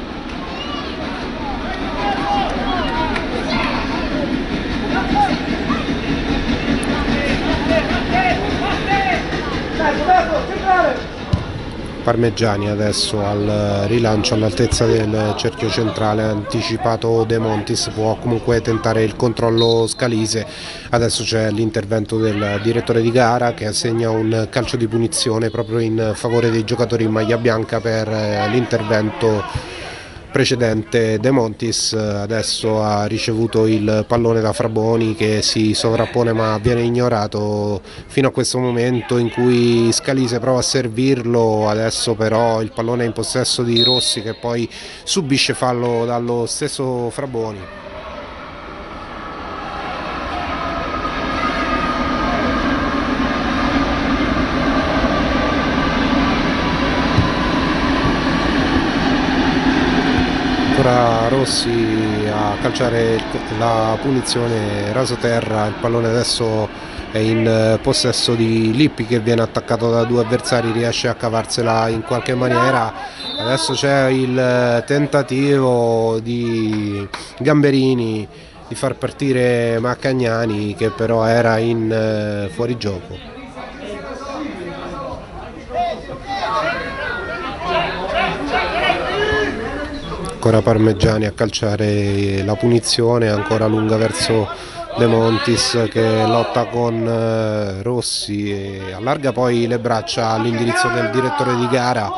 Parmeggiani adesso al rilancio all'altezza del cerchio centrale, anticipato De Montis, può comunque tentare il controllo Scalise. Adesso c'è l'intervento del direttore di gara, che assegna un calcio di punizione proprio in favore dei giocatori in maglia bianca per l'intervento precedente. De Montis adesso ha ricevuto il pallone da Fraboni, che si sovrappone ma viene ignorato fino a questo momento in cui Scalise prova a servirlo. Adesso però il pallone è in possesso di Rossi, che poi subisce fallo dallo stesso Fraboni. Ancora Rossi a calciare la punizione rasoterra. Il pallone adesso è in possesso di Lippi, che viene attaccato da due avversari, riesce a cavarsela in qualche maniera. Adesso c'è il tentativo di Gamberini di far partire Maccagnani, che però era in fuorigioco. Ancora Parmeggiani a calciare la punizione, ancora lunga verso De Montis, che lotta con Rossi e allarga poi le braccia all'indirizzo del direttore di gara.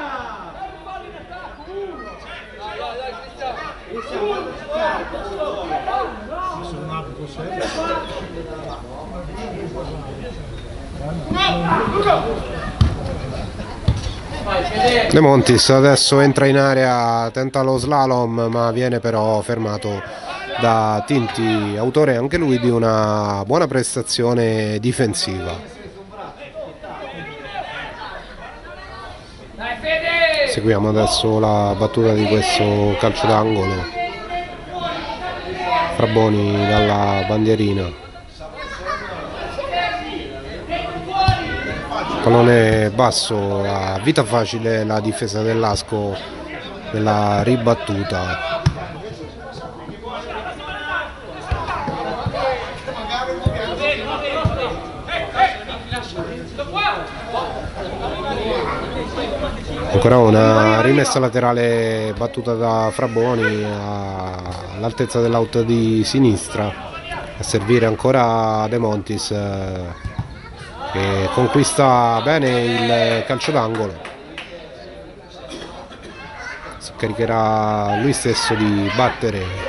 De Montis adesso entra in area, tenta lo slalom, ma viene però fermato da Tinti, autore anche lui di una buona prestazione difensiva. Seguiamo adesso la battuta di questo calcio d'angolo. Fraboni dalla bandierina. Pallone basso, a vita facile la difesa dell'Asco nella ribattuta. Ancora una rimessa laterale battuta da Fraboni all'altezza dell'out di sinistra, a servire ancora De Montis, che conquista bene il calcio d'angolo. Si caricherà lui stesso di battere.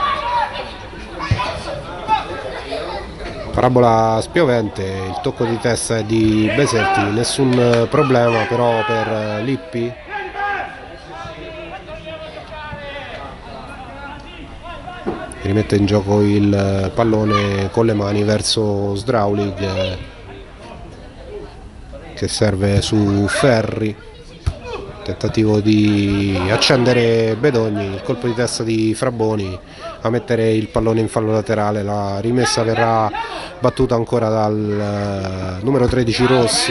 Parabola spiovente, il tocco di testa è di Besetti, nessun problema però per Lippi. Rimette in gioco il pallone con le mani verso Sdraulig, che serve su Ferri. Tentativo di accendere Bedogni, il colpo di testa di Fraboni a mettere il pallone in fallo laterale. La rimessa verrà battuta ancora dal numero 13 Rossi.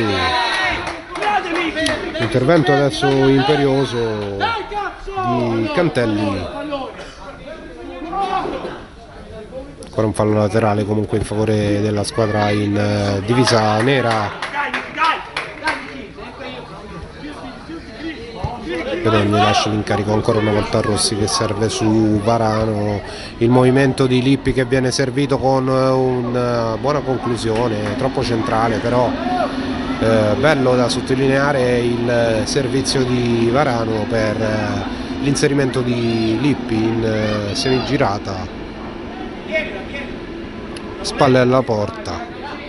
Intervento adesso imperioso di Cantelli. Ancora un fallo laterale comunque in favore della squadra in divisa nera. Bedogni lascia l'incarico ancora una volta a Rossi, che serve su Varano. Il movimento di Lippi che viene servito con una buona conclusione, troppo centrale però bello da sottolineare il servizio di Varano per l'inserimento di Lippi in semigirata, spalle alla porta.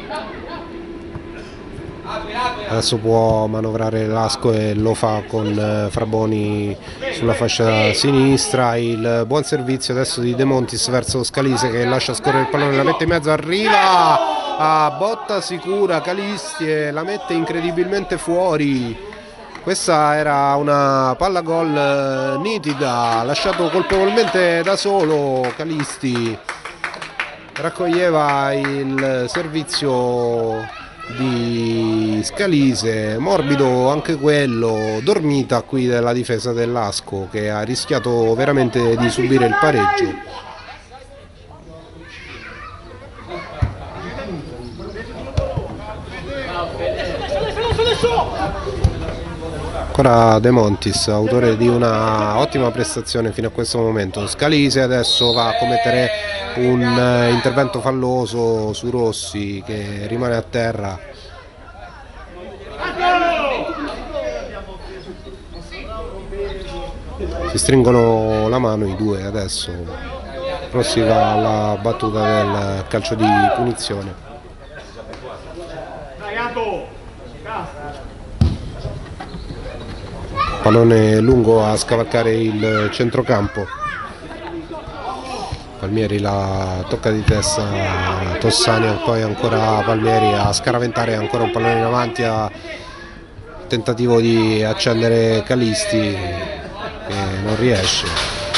Adesso può manovrare Lasco e lo fa con Fraboni sulla fascia sinistra. Il buon servizio adesso di De Montis verso Scalise, che lascia scorrere il pallone, la mette in mezzo, arriva a botta sicura Calisti e la mette incredibilmente fuori. Questa era una palla gol nitida, lasciato colpevolmente da solo Calisti. Raccoglieva il servizio di Scalise, morbido anche quello, dormita qui della difesa dell'Asco, che ha rischiato veramente di subire il pareggio. Ancora De Montis, autore di una ottima prestazione fino a questo momento. Scalise adesso va a commettere un intervento falloso su Rossi, che rimane a terra. Si stringono la mano i due adesso. Rossi va alla battuta del calcio di punizione. Pallone lungo a scavalcare il centrocampo. Palmieri la tocca di testa Tossani, e poi ancora Palmieri a scaraventare ancora un pallone in avanti, a tentativo di accendere Calisti, che non riesce.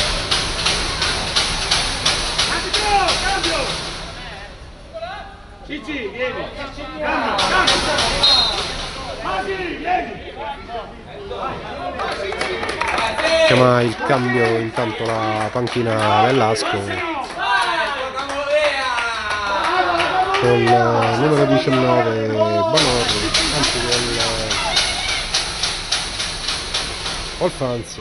Chiama il cambio intanto la panchina dell'Asco, con il numero 19 Banorri, anzi del Olfanzi.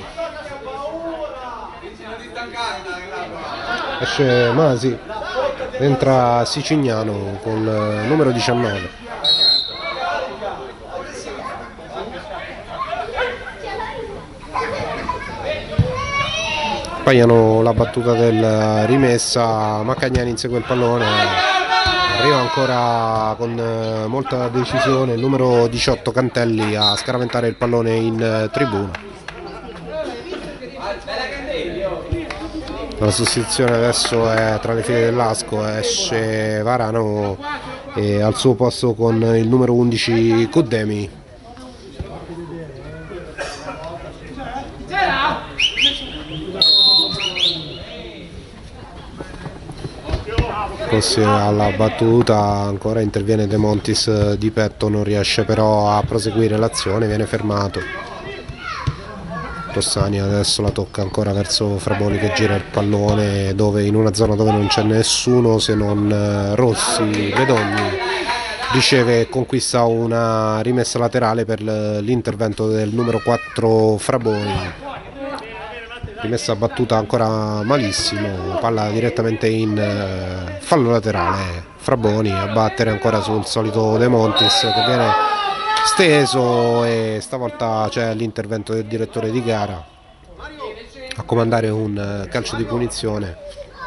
Esce Masi, entra Sicignano con il numero 19. Paiano la battuta della rimessa, Maccagnani insegue il pallone, arriva ancora con molta decisione il numero 18 Cantelli a scaraventare il pallone in tribuna. La sostituzione adesso è tra le file dell'Asco, esce Varano e al suo posto con il numero 11 Cuddemi. Rossi alla battuta, ancora interviene De Montis di petto, non riesce però a proseguire l'azione, viene fermato. Tossani adesso la tocca ancora verso Fraboni, che gira il pallone in una zona dove non c'è nessuno se non Rossi. Bedogni riceve e conquista una rimessa laterale per l'intervento del numero 4 Fraboni. Rimessa battuta ancora malissimo, palla direttamente in fallo laterale. Fraboni a battere ancora sul solito De Montis che viene steso, e stavolta c'è l'intervento del direttore di gara a comandare un calcio di punizione.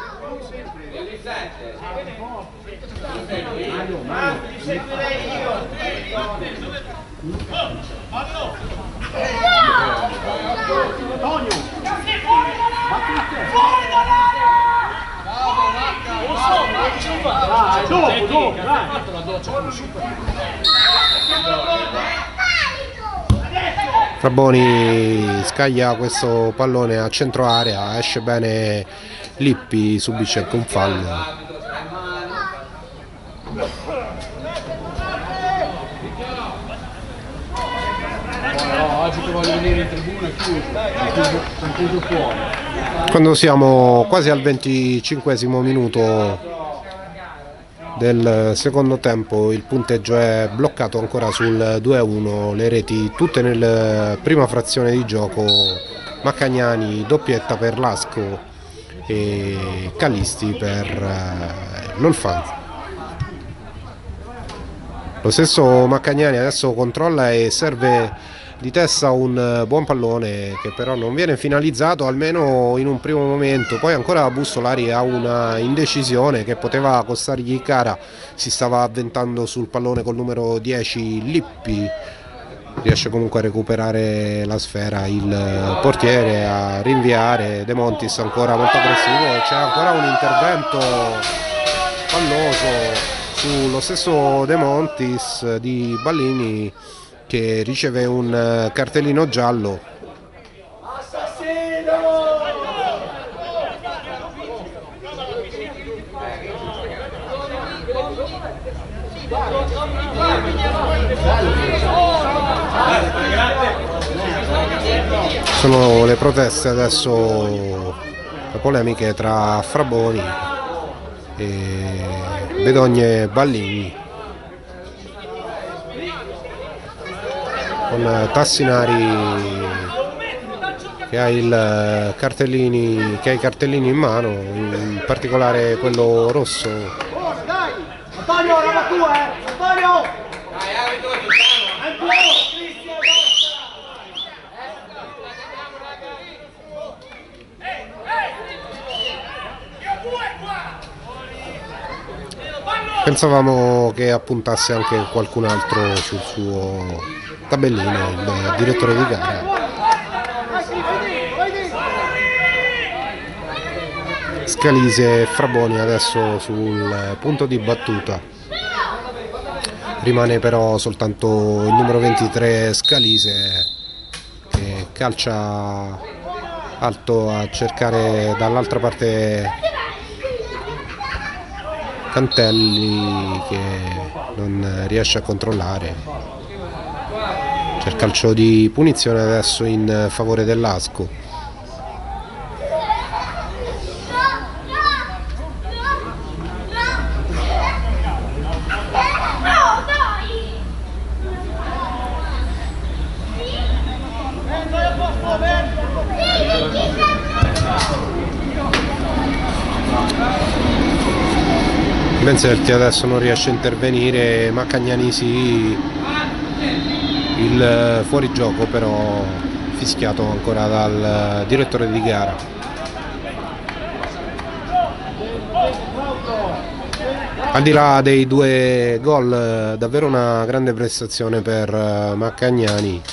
Fraboni scaglia questo pallone a centro area, esce bene Lippi, subisce anche un fallo. Quando siamo quasi al 25esimo minuto del secondo tempo, il punteggio è bloccato ancora sul 2-1, le reti tutte nella prima frazione di gioco. Maccagnani doppietta per Lasco e Callisti per l'Olfanza. Lo stesso Maccagnani adesso controlla e serve di testa un buon pallone che però non viene finalizzato, almeno in un primo momento. Poi ancora Bussolari ha una indecisione che poteva costargli cara, si stava avventando sul pallone col numero 10 Lippi, riesce comunque a recuperare la sfera il portiere, a rinviare. De Montis ancora molto aggressivo, c'è ancora un intervento falloso sullo stesso De Montis di Ballini, che riceve un cartellino giallo. Sono le proteste adesso, le polemiche tra Fraboni e Bedogne Ballini, con Tassinari che ha i cartellini in mano, in particolare quello rosso. Antonio, roba tua, Antonio! Pensavamo che appuntasse anche qualcun altro sul suo tabellino, il direttore di gara. Scalise e Fraboni adesso sul punto di battuta. Rimane però soltanto il numero 23 Scalise, che calcia alto a cercare dall'altra parte Cantelli, che non riesce a controllare. C'è il calcio di punizione adesso in favore dell'Asco. Benzelti adesso non riesce a intervenire, Maccagnani sì, il fuorigioco però fischiato ancora dal direttore di gara. Al di là dei due gol, davvero una grande prestazione per Maccagnani.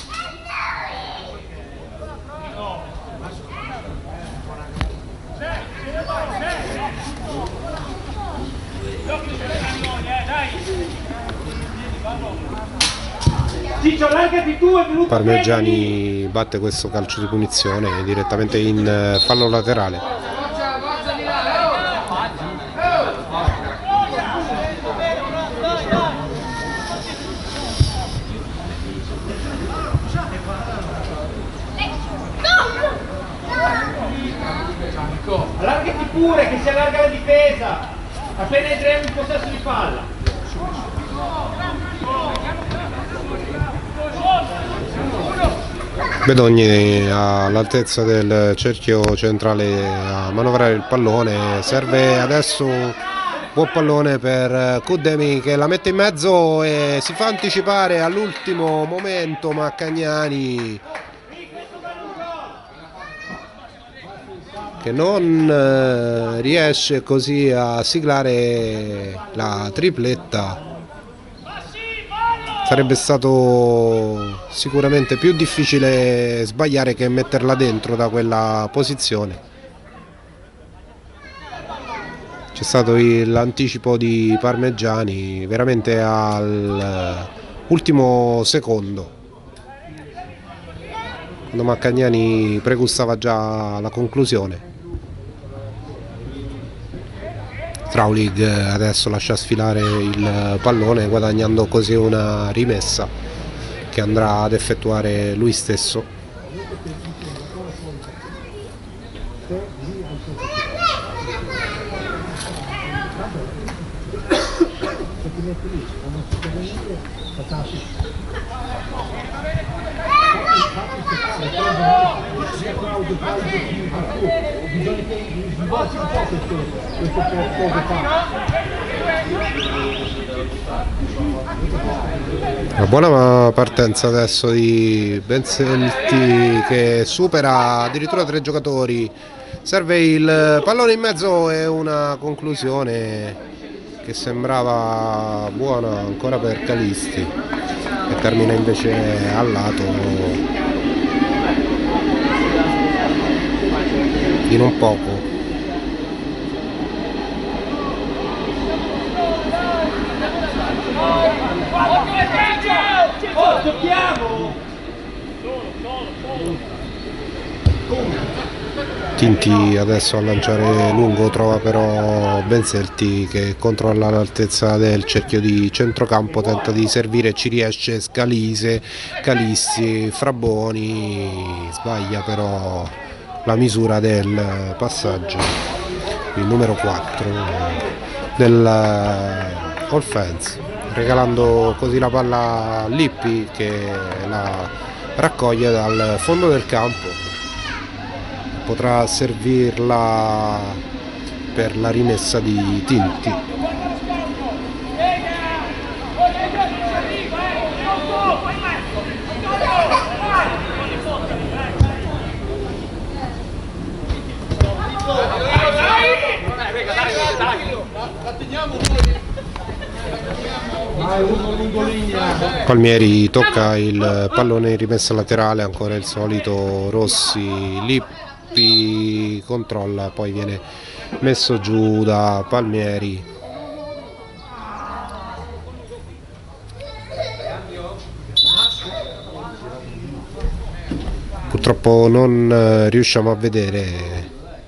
Parmigiani batte questo calcio di punizione direttamente in fallo laterale. Allargati pure, che si allarga la difesa appena entriamo in possesso di palla. Bedogni all'altezza del cerchio centrale a manovrare il pallone, serve adesso un buon pallone per Kudemi che la mette in mezzo e si fa anticipare all'ultimo momento Maccagnani, che non riesce così a siglare la tripletta. Sarebbe stato sicuramente più difficile sbagliare che metterla dentro da quella posizione. C'è stato l'anticipo di Parmigiani veramente all'ultimo secondo, quando Maccagnani pregustava già la conclusione. Traulig adesso lascia sfilare il pallone, guadagnando così una rimessa che andrà ad effettuare lui stesso. Una buona partenza adesso di Benzelti che supera addirittura 3 giocatori, serve il pallone in mezzo e una conclusione che sembrava buona ancora per Calisti, che termina invece al lato di non poco. Tinti adesso a lanciare lungo, trova però Benzelti che controlla l'altezza del cerchio di centrocampo, tenta di servire, ci riesce Scalise, Calisti, Fraboni, sbaglia però la misura del passaggio, il numero 4 dell'offense, regalando così la palla a Lippi che la raccoglie dal fondo del campo. Potrà servirla per la rimessa di Tinti. Palmieri tocca il pallone in rimessa laterale, ancora il solito Rossi, Lippi controlla, poi viene messo giù da Palmieri. Purtroppo non riusciamo a vedere,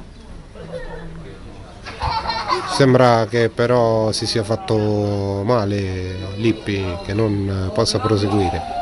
sembra che però si sia fatto male Lippi, che non possa proseguire.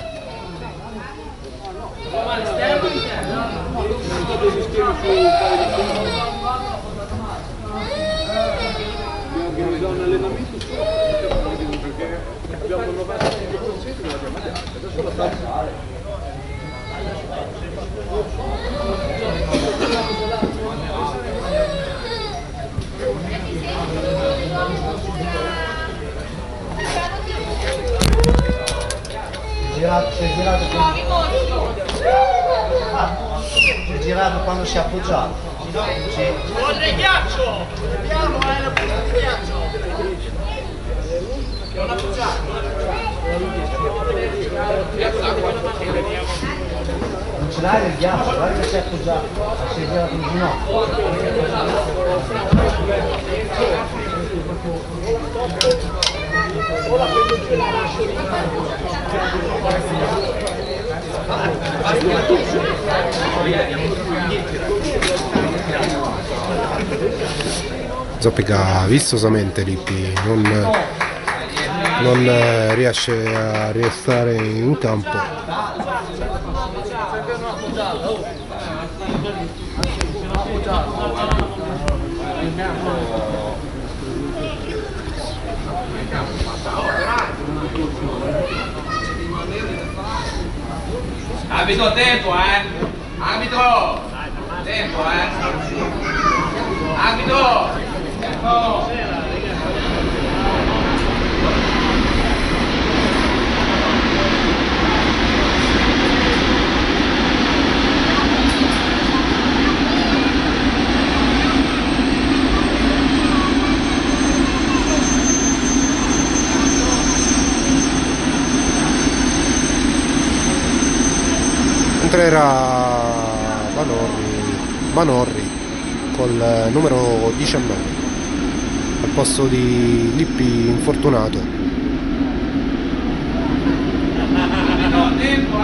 Si è girato quando si è appoggiato. Vuole il ghiaccio! Vediamo, la punta di ghiaccio! Non appoggiato! Non ce l'hai il ghiaccio, guarda che si è appoggiato. Si è girato in Zoppica vistosamente Lippi, non riesce a restare in campo. Abito, tempo, Abito! Tempo, Abito! Tempo! Mentre era Banorri col numero 19 al posto di Lippi infortunato. Tempo,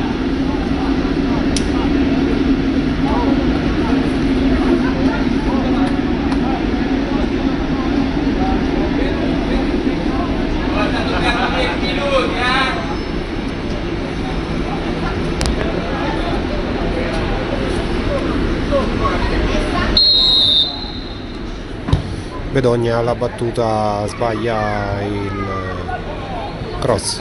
Bedogna alla battuta sbaglia il cross,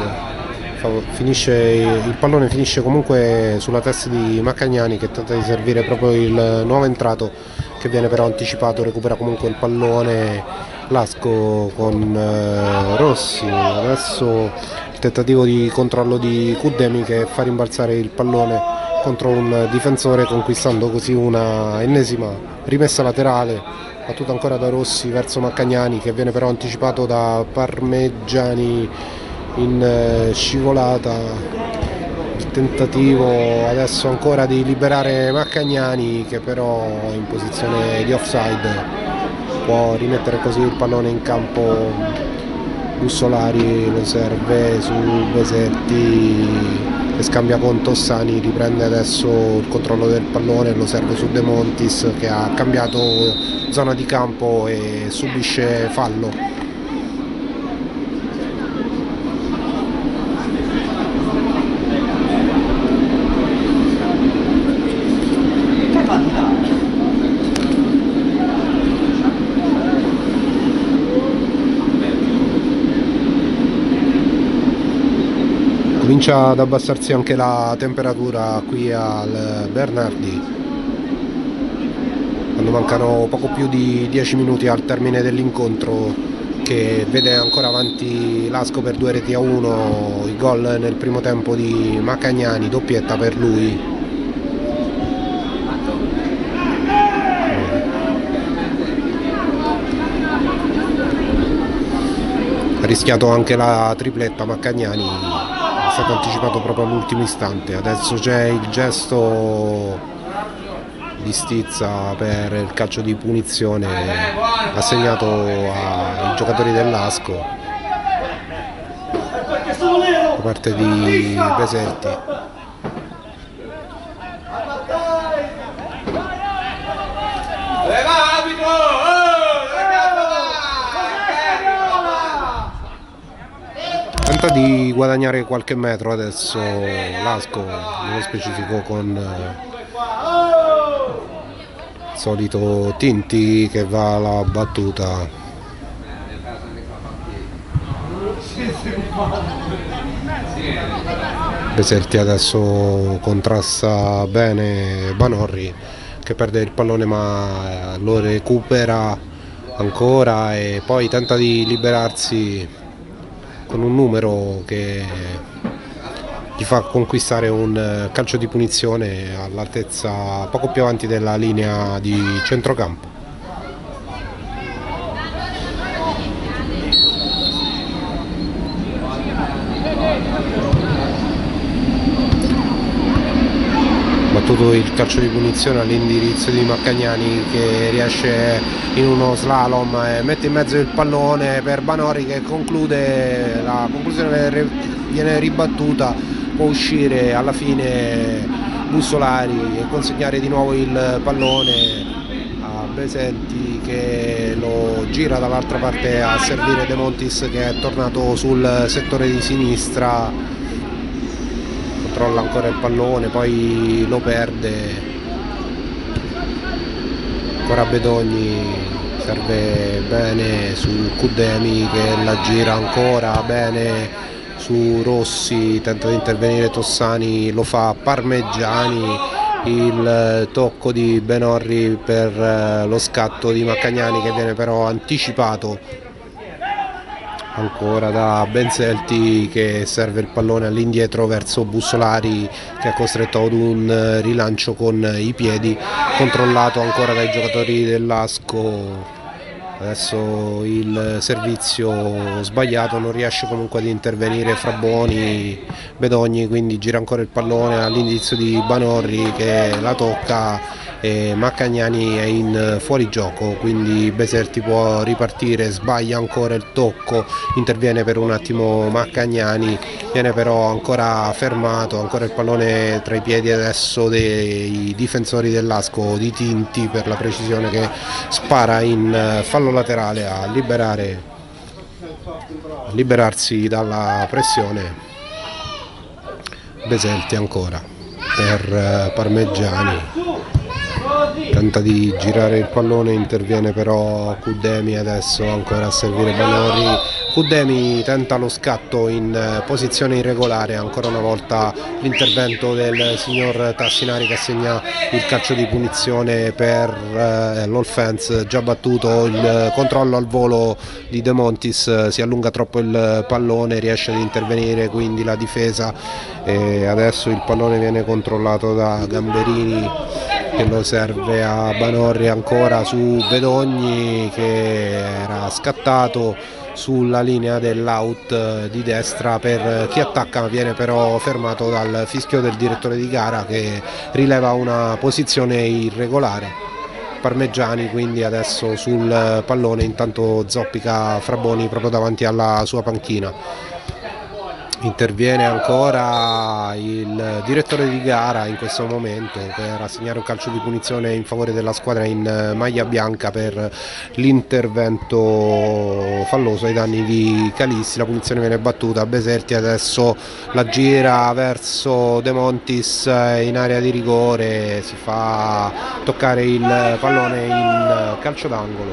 il pallone finisce comunque sulla testa di Maccagnani, che tenta di servire proprio il nuovo entrato, che viene però anticipato, recupera comunque il pallone Lasco con Rossi. Adesso il tentativo di controllo di Kudemi, che fa rimbalzare il pallone contro un difensore, conquistando così una ennesima rimessa laterale, battuta ancora da Rossi verso Maccagnani, che viene però anticipato da Parmeggiani in scivolata. Il tentativo adesso ancora di liberare Maccagnani, che però è in posizione di offside, può rimettere così il pallone in campo. Bussolari lo serve su Besetti, che scambia con Tossani, riprende adesso il controllo del pallone, lo serve su De Montis, che ha cambiato zona di campo e subisce fallo. Comincia ad abbassarsi anche la temperatura qui al Bernardi, quando mancano poco più di 10 minuti al termine dell'incontro, che vede ancora avanti Lasco per 2-1. Il gol nel primo tempo di Maccagnani, doppietta per lui. Ha rischiato anche la tripletta Maccagnani, è stato anticipato proprio all'ultimo istante. Adesso c'è il gesto di stizza per il calcio di punizione assegnato ai giocatori dell'Asco da parte di Besetti. Tenta di guadagnare qualche metro adesso l'Asco, nello specifico con il solito Tinti, che va alla battuta. Besetti adesso contrasta bene Banorri, che perde il pallone ma lo recupera ancora e poi tenta di liberarsi con un numero che gli fa conquistare un calcio di punizione all'altezza poco più avanti della linea di centrocampo. Battuto il calcio di punizione all'indirizzo di Maccagnani, che riesce in uno slalom e mette in mezzo il pallone per Banorri, che conclude. La conclusione viene ribattuta, può uscire alla fine Bussolari e consegnare di nuovo il pallone a Besetti, che lo gira dall'altra parte a servire De Montis, che è tornato sul settore di sinistra. Controlla ancora il pallone, poi lo perde. Ancora Bedogni, serve bene su Kudemi, che la gira ancora bene su Rossi, tenta di intervenire Tossani, lo fa Parmeggiani, il tocco di Benorri per lo scatto di Maccagnani che viene però anticipato ancora da Benzelti, che serve il pallone all'indietro verso Bussolari, che è costretto ad un rilancio con i piedi, controllato ancora dai giocatori dell'Asco. Adesso il servizio sbagliato, non riesce comunque ad intervenire Bedogni, quindi gira ancora il pallone all'inizio di Banorri che la tocca e Maccagnani è in fuorigioco, quindi Beserti può ripartire, sbaglia ancora il tocco, interviene per un attimo Maccagnani, viene però ancora fermato, ancora il pallone tra i piedi adesso dei difensori dell'Asco, di Tinti per la precisione, che spara in fallo laterale a liberarsi dalla pressione. Beserti ancora per Parmeggiani, tenta di girare il pallone, interviene però Cuddemi adesso ancora a servire Banorri. Cuddemi tenta lo scatto in posizione irregolare, ancora una volta l'intervento del signor Tassinari che assegna il calcio di punizione per l'offense già battuto. Il controllo al volo di De Montis, si allunga troppo il pallone, riesce ad intervenire quindi la difesa e adesso il pallone viene controllato da Gamberini che lo serve a Banorri, ancora su Bedogni che era scattato sulla linea dell'out di destra per chi attacca, viene però fermato dal fischio del direttore di gara che rileva una posizione irregolare. Parmeggiani quindi adesso sul pallone, intanto zoppica Fraboni proprio davanti alla sua panchina. Interviene ancora il direttore di gara in questo momento per assegnare un calcio di punizione in favore della squadra in maglia bianca per l'intervento falloso ai danni di Calissi. La punizione viene battuta, Beserti adesso la gira verso De Montis in area di rigore, si fa toccare il pallone in calcio d'angolo,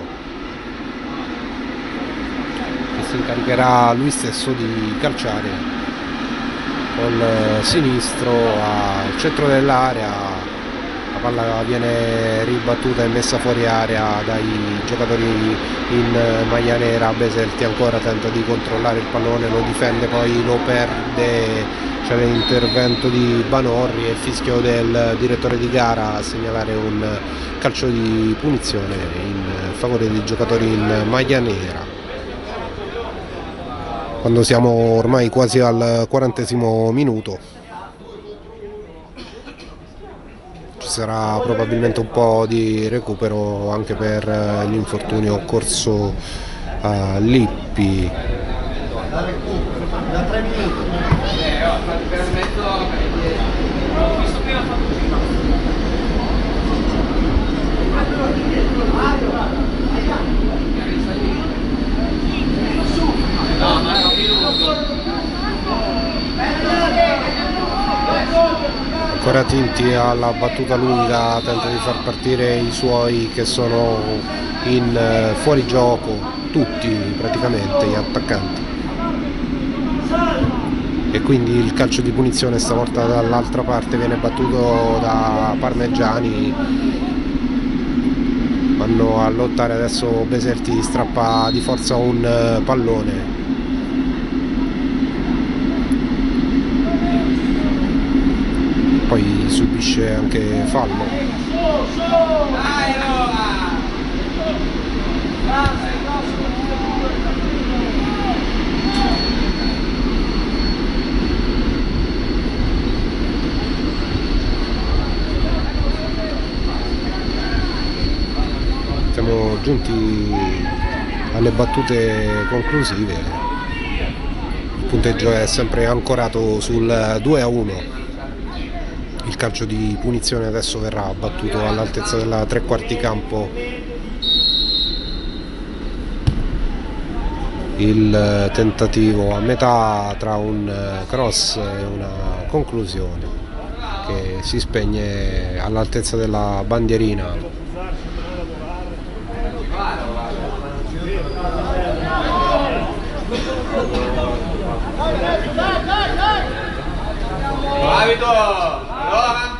che si incaricherà lui stesso di calciare col sinistro al centro dell'area. La palla viene ribattuta e messa fuori area dai giocatori in maglia nera. Beserti ancora tenta di controllare il pallone, lo difende, poi lo perde, c'è l'intervento di Banorri e il fischio del direttore di gara a segnalare un calcio di punizione in favore dei giocatori in maglia nera. Quando siamo ormai quasi al 40° minuto, ci sarà probabilmente un po' di recupero anche per l'infortunio occorso a Lippi. Da 3 minuti. Ancora Tinti alla battuta lunga, tenta di far partire i suoi che sono in fuorigioco, tutti praticamente gli attaccanti, e quindi il calcio di punizione stavolta dall'altra parte viene battuto da Parmeggiani. Vanno a lottare adesso, Beserti strappa di forza un pallone, poi subisce anche fallo. Siamo giunti alle battute conclusive, il punteggio è sempre ancorato sul 2-1. Il calcio di punizione adesso verrà battuto all'altezza della tre quarti campo. Il tentativo a metà tra un cross e una conclusione che si spegne all'altezza della bandierina. Aldo! Allora?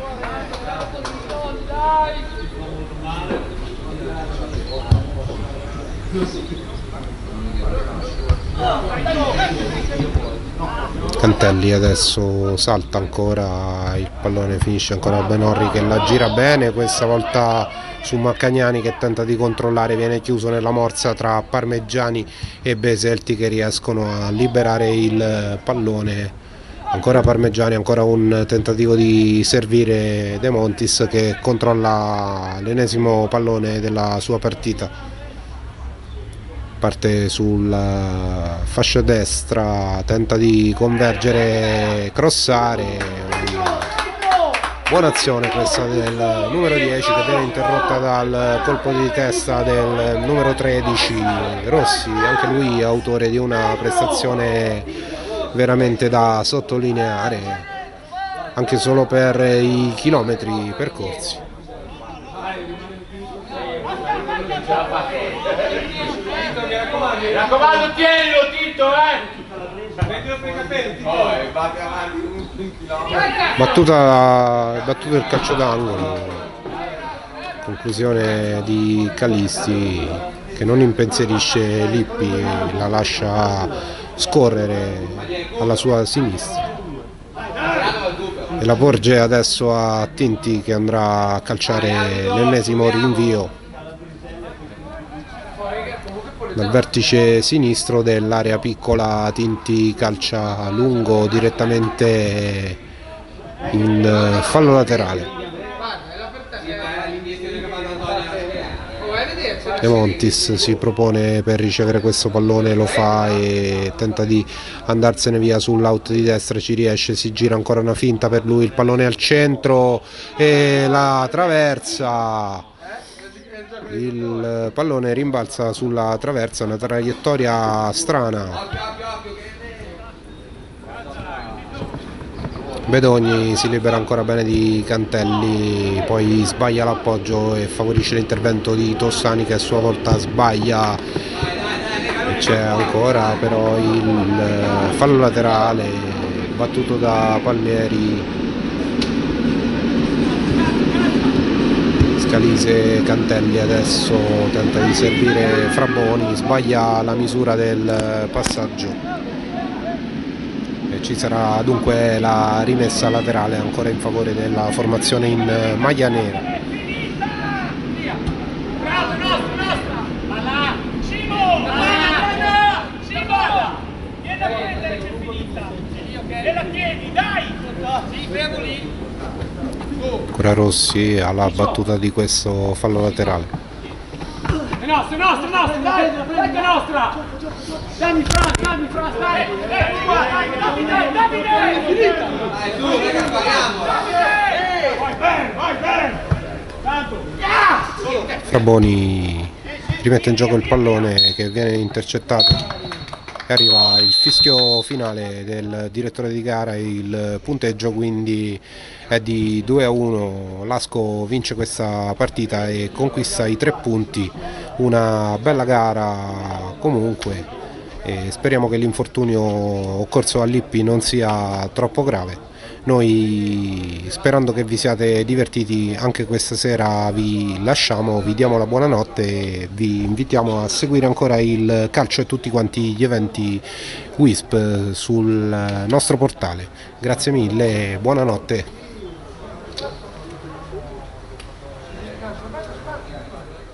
Cantelli adesso salta ancora, il pallone finisce ancora Benorri che la gira bene, questa volta su Maccagnani che tenta di controllare, viene chiuso nella morsa tra Parmeggiani e Beselti che riescono a liberare il pallone. Ancora Parmeggiani, ancora un tentativo di servire De Montis che controlla l'ennesimo pallone della sua partita. Parte sulla fascia destra, tenta di convergere, crossare. Buona azione questa del numero 10 che viene interrotta dal colpo di testa del numero 13 Rossi, anche lui autore di una prestazione veramente da sottolineare, anche solo per i chilometri percorsi. Mi raccomando, tienilo Tito, Poi batti avanti un chilometro. Battuto il calcio d'angolo, conclusione di Callisti che non impensierisce Lippi, la lascia scorrere alla sua sinistra e la porge adesso a Tinti che andrà a calciare l'ennesimo rinvio dal vertice sinistro dell'area piccola. Tinti calcia lungo direttamente in fallo laterale. De Montis si propone per ricevere questo pallone, lo fa e tenta di andarsene via sull'out di destra, ci riesce, si gira ancora una finta per lui, il pallone al centro e la traversa. Il pallone rimbalza sulla traversa, una traiettoria strana. Bedogni si libera ancora bene di Cantelli, poi sbaglia l'appoggio e favorisce l'intervento di Tossani che a sua volta sbaglia. C'è ancora però il fallo laterale battuto da Palmieri. Scalise Cantelli adesso tenta di servire Frabboni, sbaglia la misura del passaggio e ci sarà dunque la rimessa laterale ancora in favore della formazione in maglia nera. Ancora Rossi alla battuta di questo fallo laterale. È nostra, dai, è nostra! Dammi Fra, stai! Davide! È finita! Dai, tu, che spariamo! Vai bene! Tanto! Frabboni rimette in gioco il pallone che viene intercettato e arriva il fischio finale del direttore di gara, il punteggio quindi è di 2-1, Lasco vince questa partita e conquista i 3 punti, una bella gara comunque e speriamo che l'infortunio occorso a Lippi non sia troppo grave. Noi, sperando che vi siate divertiti anche questa sera, vi lasciamo, vi diamo la buonanotte e vi invitiamo a seguire ancora il calcio e tutti quanti gli eventi WISP sul nostro portale. Grazie mille e buonanotte.